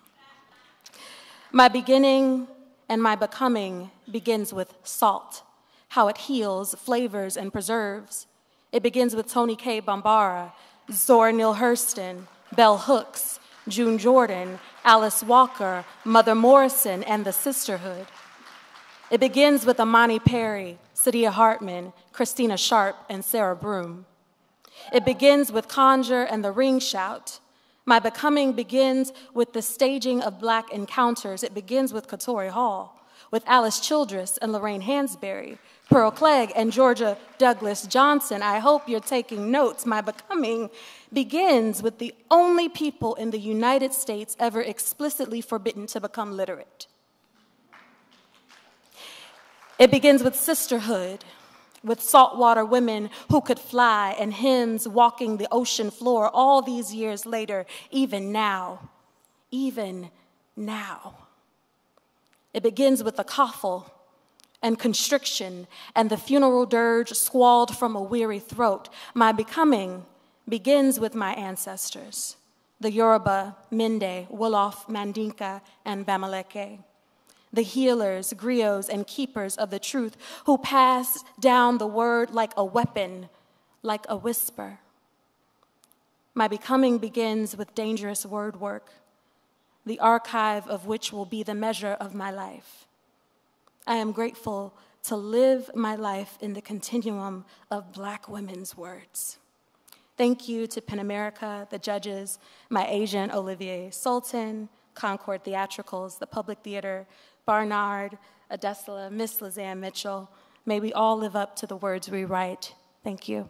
My beginning and my becoming begins with salt, how it heals, flavors, and preserves. It begins with Toni K. Bambara, Zora Neale Hurston, Bell Hooks, June Jordan, Alice Walker, Mother Morrison, and the Sisterhood. It begins with Amani Perry, Saidiya Hartman, Christina Sharp, and Sarah Broom. It begins with Conjure and the Ring Shout. My becoming begins with the staging of Black encounters. It begins with Katori Hall, with Alice Childress and Lorraine Hansberry, Pearl Clegg and Georgia Douglas Johnson. I hope you're taking notes. My becoming begins with the only people in the United States ever explicitly forbidden to become literate. It begins with sisterhood, with saltwater women who could fly and hymns walking the ocean floor all these years later, even now, even now. It begins with the coffle and constriction and the funeral dirge squalled from a weary throat. My becoming begins with my ancestors, the Yoruba, Mende, Wolof, Mandinka, and Bamileke. The healers, griots, and keepers of the truth who pass down the word like a weapon, like a whisper. My becoming begins with dangerous word work, the archive of which will be the measure of my life. I am grateful to live my life in the continuum of Black women's words. Thank you to PEN America, the judges, my agent, Olivier Sultan, Concord Theatricals, the Public Theater, Barnard, Adesla, Miss Lizanne Mitchell. May we all live up to the words we write. Thank you.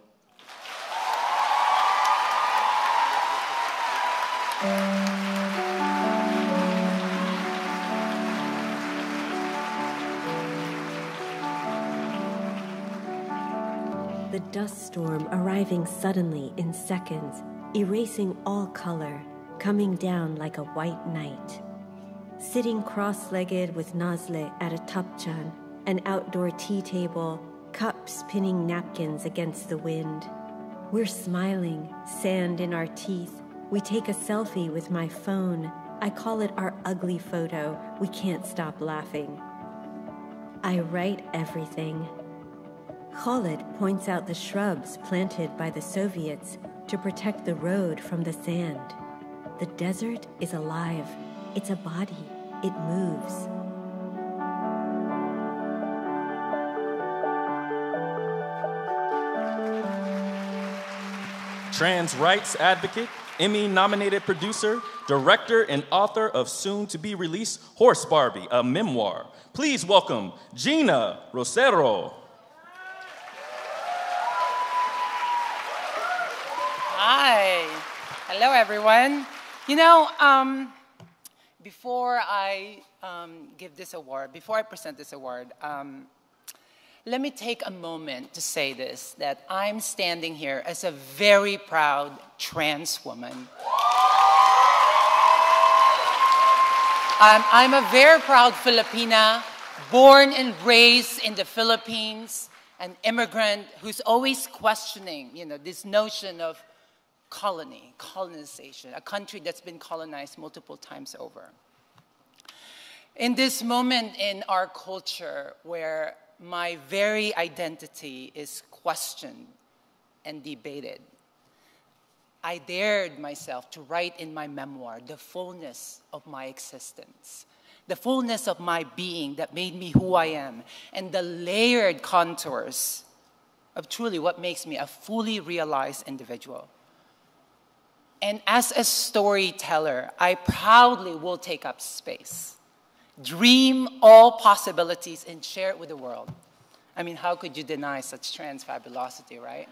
The dust storm arriving suddenly in seconds, erasing all color, coming down like a white night. Sitting cross-legged with Nazle at a tapchan, an outdoor tea table, cups pinning napkins against the wind. We're smiling, sand in our teeth. We take a selfie with my phone. I call it our ugly photo. We can't stop laughing. I write everything. Khalid points out the shrubs planted by the Soviets to protect the road from the sand. The desert is alive. It's a body. It moves. Trans rights advocate, Emmy-nominated producer, director and author of soon-to-be-released Horse Barbie, a memoir. Please welcome Gina Rosero. Hi. Hello, everyone. You know, um, before I um, give this award, before I present this award, um, let me take a moment to say this, that I'm standing here as a very proud trans woman. Um, I'm a very proud Filipina, born and raised in the Philippines, an immigrant who's always questioning, you know, this notion of colony, colonization, a country that's been colonized multiple times over. In this moment in our culture where my very identity is questioned and debated, I dared myself to write in my memoir the fullness of my existence, the fullness of my being that made me who I am, and the layered contours of truly what makes me a fully realized individual. And as a storyteller, I proudly will take up space, dream all possibilities, and share it with the world. I mean, how could you deny such trans fabulosity, right?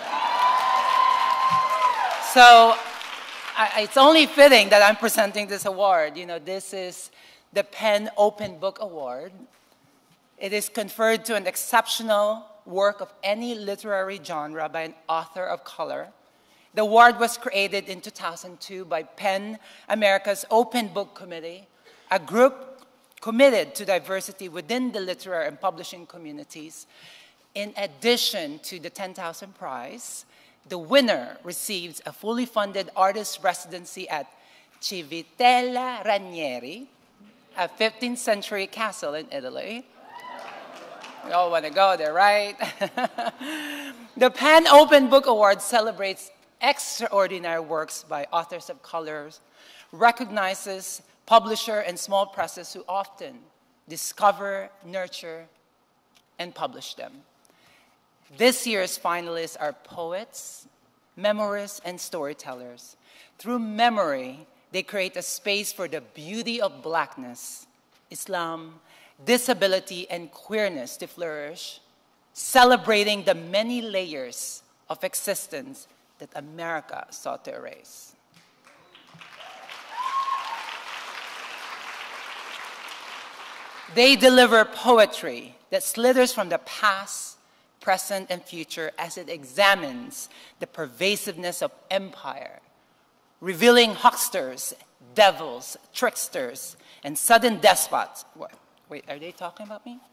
So I, it's only fitting that I'm presenting this award. You know, this is the PEN Open Book Award. It is conferred to an exceptional work of any literary genre by an author of color. The award was created in two thousand two by PEN America's Open Book Committee, a group committed to diversity within the literary and publishing communities. In addition to the ten thousand prize, the winner receives a fully funded artist residency at Civitella Ranieri, a fifteenth century castle in Italy. We all want to go there, right? The PEN Open Book Award celebrates extraordinary works by authors of colors, recognizes publisher and small presses who often discover, nurture, and publish them. This year's finalists are poets, memoirists, and storytellers. Through memory, they create a space for the beauty of Blackness, Islam, disability, and queerness to flourish, celebrating the many layers of existence that America sought to erase. They deliver poetry that slithers from the past, present, and future as it examines the pervasiveness of empire, revealing hucksters, devils, tricksters, and sudden despots. What? Wait, are they talking about me?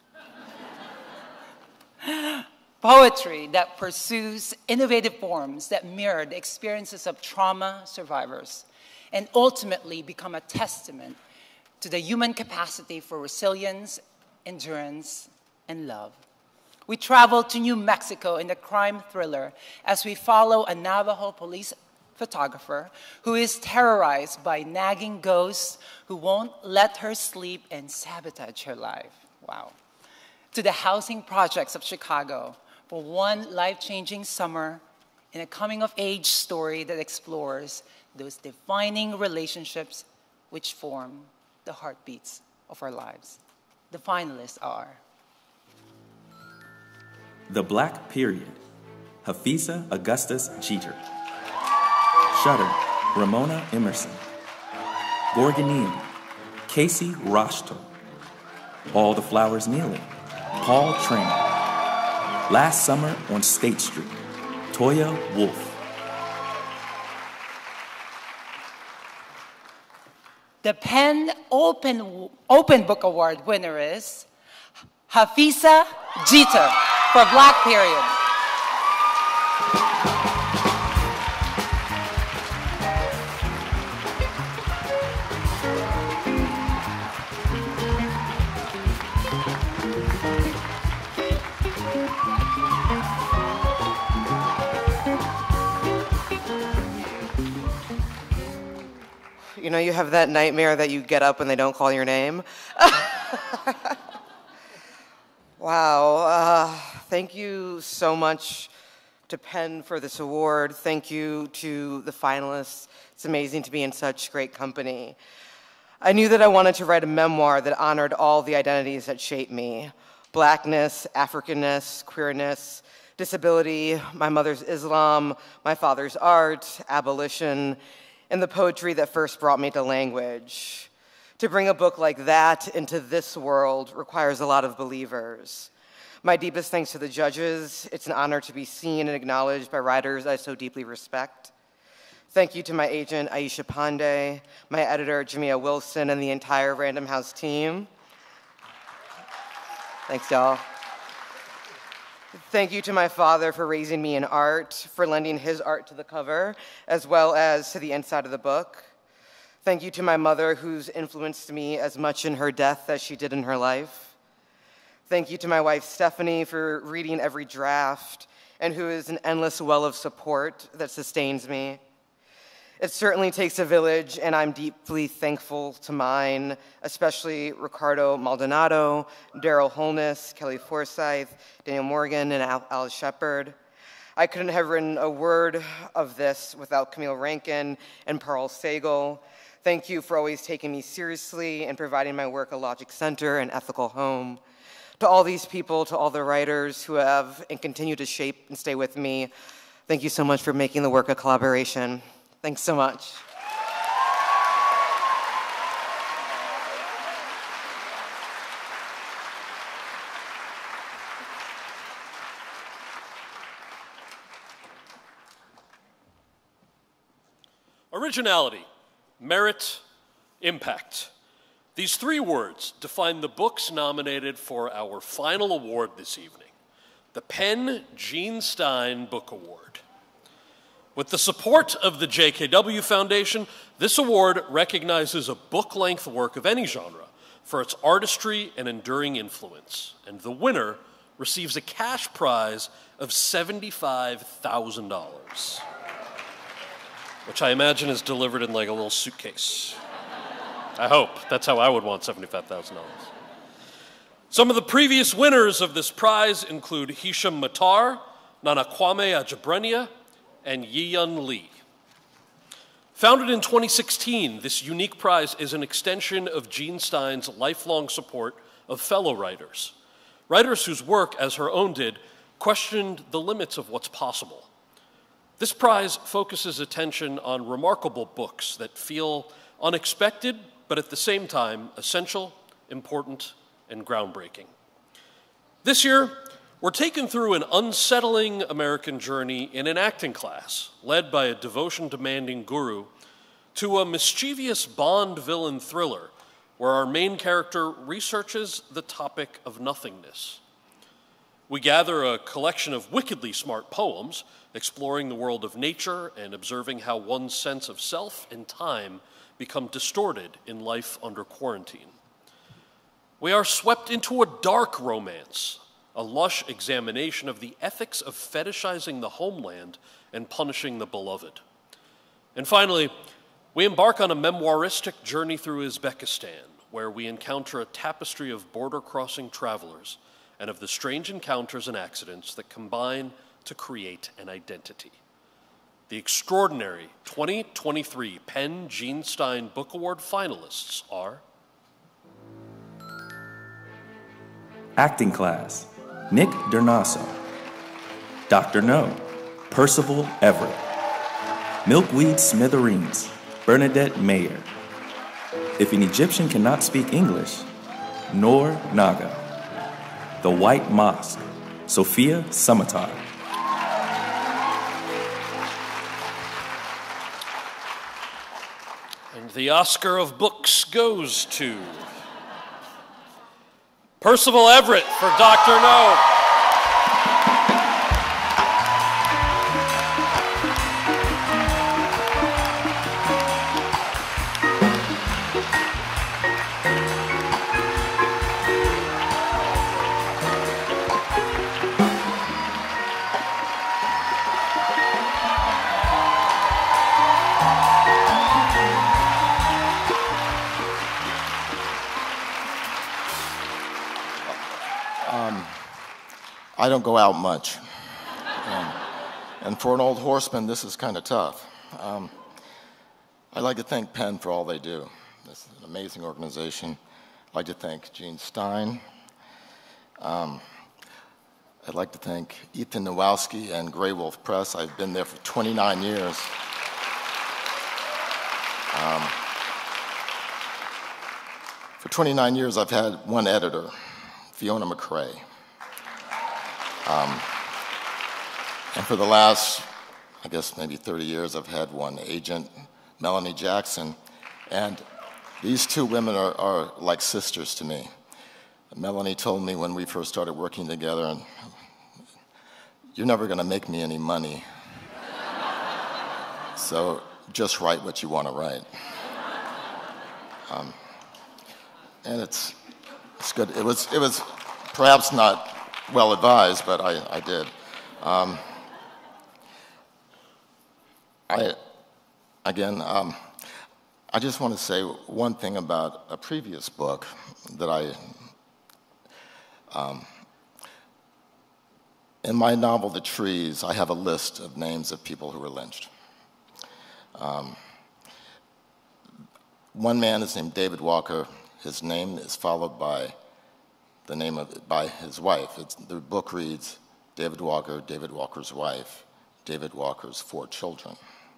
Poetry that pursues innovative forms that mirror the experiences of trauma survivors and ultimately become a testament to the human capacity for resilience, endurance, and love. We travel to New Mexico in the crime thriller as we follow a Navajo police photographer who is terrorized by nagging ghosts who won't let her sleep and sabotage her life. Wow. To the housing projects of Chicago for one life-changing summer in a coming-of-age story that explores those defining relationships which form the heartbeats of our lives. The finalists are The Black Period, Hafiza Augustus Jeter. Shutter, Ramona Emerson. Gorgoneum, Casey Roshto. All the Flowers Kneeling, Paul Trainer. Last Summer on State Street, Toya Wolf. The PEN Open, Open Book Award winner is Hafiza Jeter for Black Period. You know, you have that nightmare that you get up and they don't call your name. Wow. Uh, thank you so much to Penn for this award. Thank you to the finalists. It's amazing to be in such great company. I knew that I wanted to write a memoir that honored all the identities that shaped me: Blackness, Africanness, queerness, disability, my mother's Islam, my father's art, abolition, and the poetry that first brought me to language. To bring a book like that into this world requires a lot of believers. My deepest thanks to the judges. It's an honor to be seen and acknowledged by writers I so deeply respect. Thank you to my agent, Aisha Pandey, my editor, Jamia Wilson, and the entire Random House team. Thanks, y'all. Thank you to my father for raising me in art, for lending his art to the cover, as well as to the inside of the book. Thank you to my mother, who's influenced me as much in her death as she did in her life. Thank you to my wife, Stephanie, for reading every draft and who is an endless well of support that sustains me. It certainly takes a village, and I'm deeply thankful to mine, especially Ricardo Maldonado, Daryl Holness, Kelly Forsyth, Daniel Morgan, and Al Alice Shepard. I couldn't have written a word of this without Camille Rankin and Pearl Sagal. Thank you for always taking me seriously and providing my work a logic center and ethical home. To all these people, to all the writers who have and continue to shape and stay with me, thank you so much for making the work a collaboration. Thanks so much. Originality, merit, impact. These three words define the books nominated for our final award this evening, the Penn Gene Stein Book Award. With the support of the J K W Foundation, this award recognizes a book-length work of any genre for its artistry and enduring influence, and the winner receives a cash prize of seventy-five thousand dollars, which I imagine is delivered in like a little suitcase. I hope. That's how I would want seventy-five thousand dollars. Some of the previous winners of this prize include Hisham Matar, Nana Kwame Adjabrennia, and Yi-Yun Lee. Founded in twenty sixteen, this unique prize is an extension of Gene Stein's lifelong support of fellow writers. Writers whose work, as her own did, questioned the limits of what's possible. This prize focuses attention on remarkable books that feel unexpected, but at the same time, essential, important, and groundbreaking. This year, we're taken through an unsettling American journey in an acting class, led by a devotion-demanding guru, to a mischievous Bond villain thriller, where our main character researches the topic of nothingness. We gather a collection of wickedly smart poems, exploring the world of nature and observing how one's sense of self and time become distorted in life under quarantine. We are swept into a dark romance, a lush examination of the ethics of fetishizing the homeland and punishing the beloved. And finally, we embark on a memoiristic journey through Uzbekistan, where we encounter a tapestry of border-crossing travelers and of the strange encounters and accidents that combine to create an identity. The extraordinary twenty twenty-three Penn Gene Stein Book Award finalists are Acting Class, Nick Dernaso. Doctor No, Percival Everett. Milkweed Smithereens, Bernadette Mayer. If an Egyptian cannot speak English, Noor Naga. The White Mosque, Sophia Samatar. And the Oscar of Books goes to Percival Everett for Doctor No. I don't go out much. Um, And for an old horseman, this is kind of tough. Um, I'd like to thank Penn for all they do. This is an amazing organization. I'd like to thank Gene Stein. Um, I'd like to thank Ethan Nowalski and Grey Wolf Press. I've been there for twenty-nine years. Um, for twenty-nine years, I've had one editor, Fiona McRae. Um, and for the last, I guess, maybe thirty years, I've had one agent, Melanie Jackson. And these two women are, are like sisters to me. Melanie told me when we first started working together, and you're never going to make me any money. So just write what you want to write. Um, and it's, it's good. It was, it was perhaps not well advised, but I, I did. Um, I, again, um, I just want to say one thing about a previous book that I, um, in my novel, The Trees, I have a list of names of people who were lynched. Um, one man is named David Walker. His name is followed by the name of, by his wife. It's, the book reads, David Walker, David Walker's wife, David Walker's four children.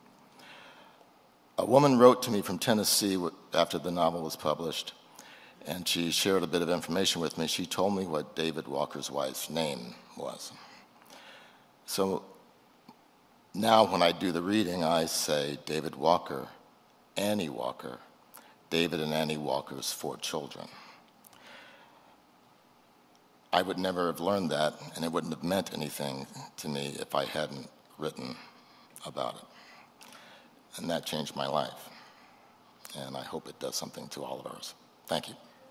A woman wrote to me from Tennessee after the novel was published, and she shared a bit of information with me. She told me what David Walker's wife's name was. So now when I do the reading, I say David Walker, Annie Walker, David and Annie Walker's four children. I would never have learned that, and it wouldn't have meant anything to me if I hadn't written about it. And that changed my life. And I hope it does something to all of ours. Thank you.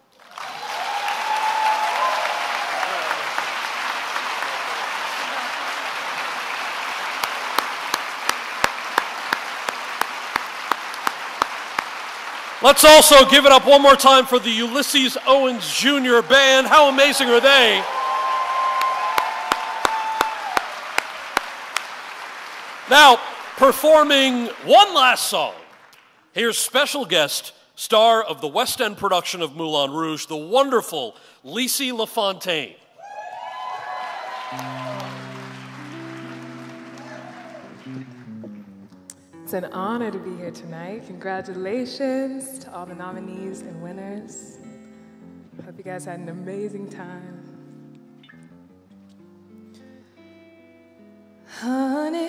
Let's also give it up one more time for the Ulysses Owens Junior Band. How amazing are they? Now, performing one last song, here's special guest, star of the West End production of Moulin Rouge, the wonderful Lisi LaFontaine. It's an honor to be here tonight. Congratulations to all the nominees and winners. Hope you guys had an amazing time. Honey,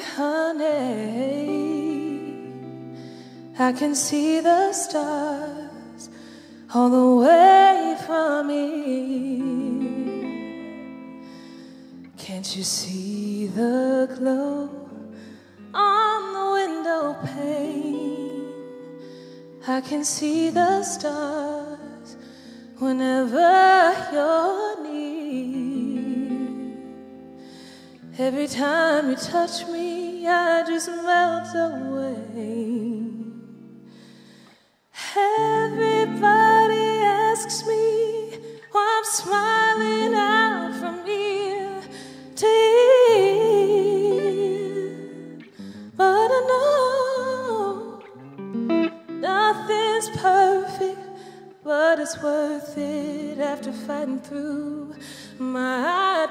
honey, I can see the stars all the way from here. Can't you see the glow on the window pane? I can see the stars whenever you're near. Every time you touch me, I just melt away. Everybody asks me why I'm smiling out from ear to ear. But I know nothing's perfect, but it's worth it after fighting through my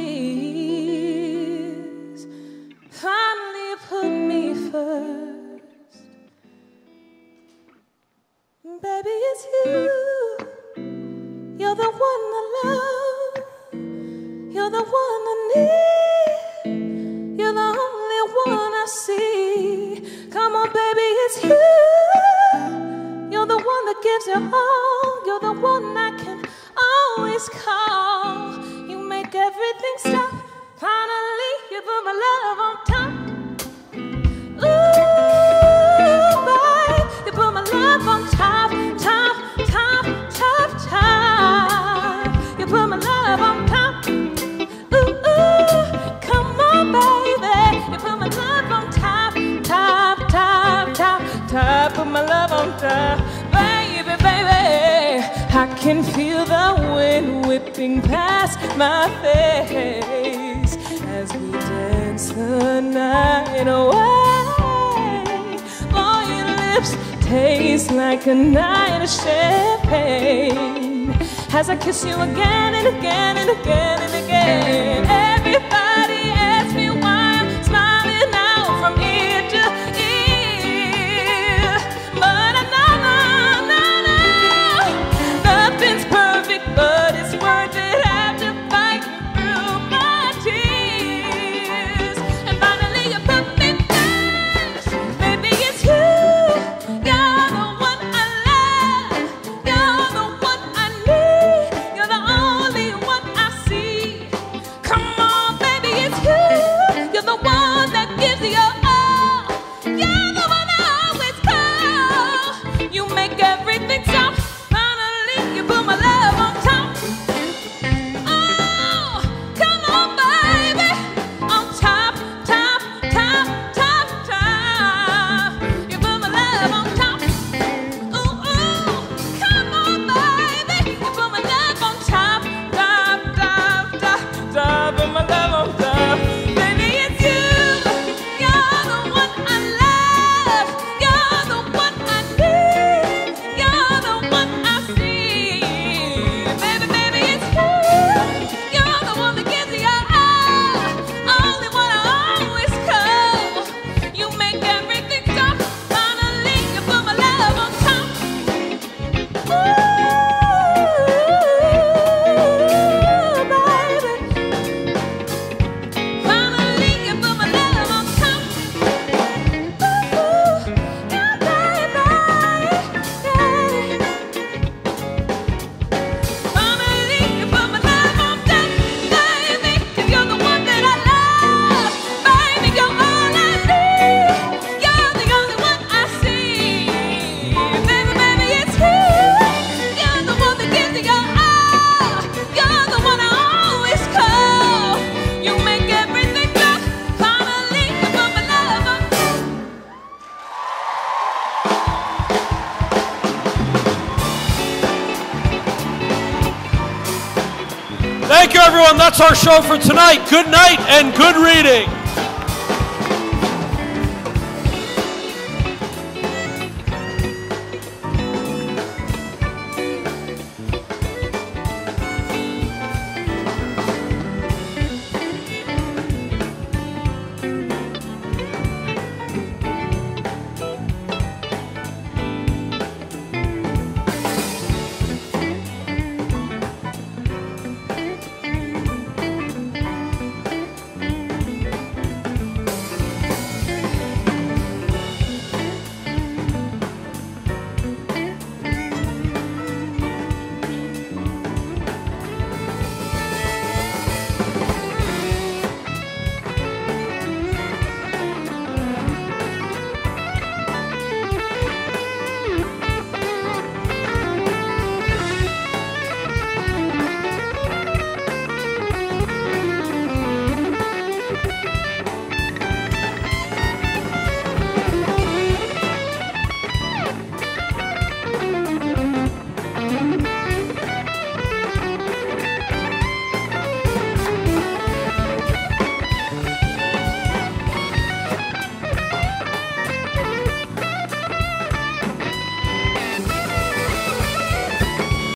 tears. Finally you put me first. Baby, it's you. You're the one I love. You're the one I need. You're the only one I see. Come on, baby, it's you. You're the one that gives it all. You're the one I can always call. You make everything stop. Finally, you put my love on top. Ooh, boy, you put my love on top, top, top, top, top. You put my love on top. Ooh, ooh, come on, baby. You put my love on top, top, top, top, top. Put my love on top, baby, baby. I can feel the wind whipping past my face as we dance the night tastes like a night of champagne. As I kiss you again and again and again and again. Everybody asks me why I'm smiling now from ear to ear. But I know, no, no, nothing's perfect, but it's worth it after fighting through my tears. And finally you put me first. Baby, it's you. You're the one I love. You're the one I need. You're the only one I see. Come on, baby, it's you. You're the one that gives your all. You're the one I always call. You make everything stop. Finally, you put my love on top. Oh, come on, baby. On top, top, top, top, top. You put my love on top. Ooh, ooh. Come on, baby. You put my love on top, top, top, top, top. Put my love on top. Baby, it's you. You're the one I love. You're the one I need. You're the one I see. Baby, baby, it's you. You're the one that gives me your all. Only one I always call. You make everything stop. Finally, you put my love on top. Ooh, baby. Finally, you put my love on top. Ooh, yeah, baby, yeah. Finally, you put my love on top, baby. 'Cause you're the one that I love, baby. You're all I need. You're the only one I see, baby, baby. It's you. You're the one that gives me your all. You're the one I always call. You make everything go. Finally, you put my love on top. Thank you, everyone. That's our show for tonight. Good night and good reading.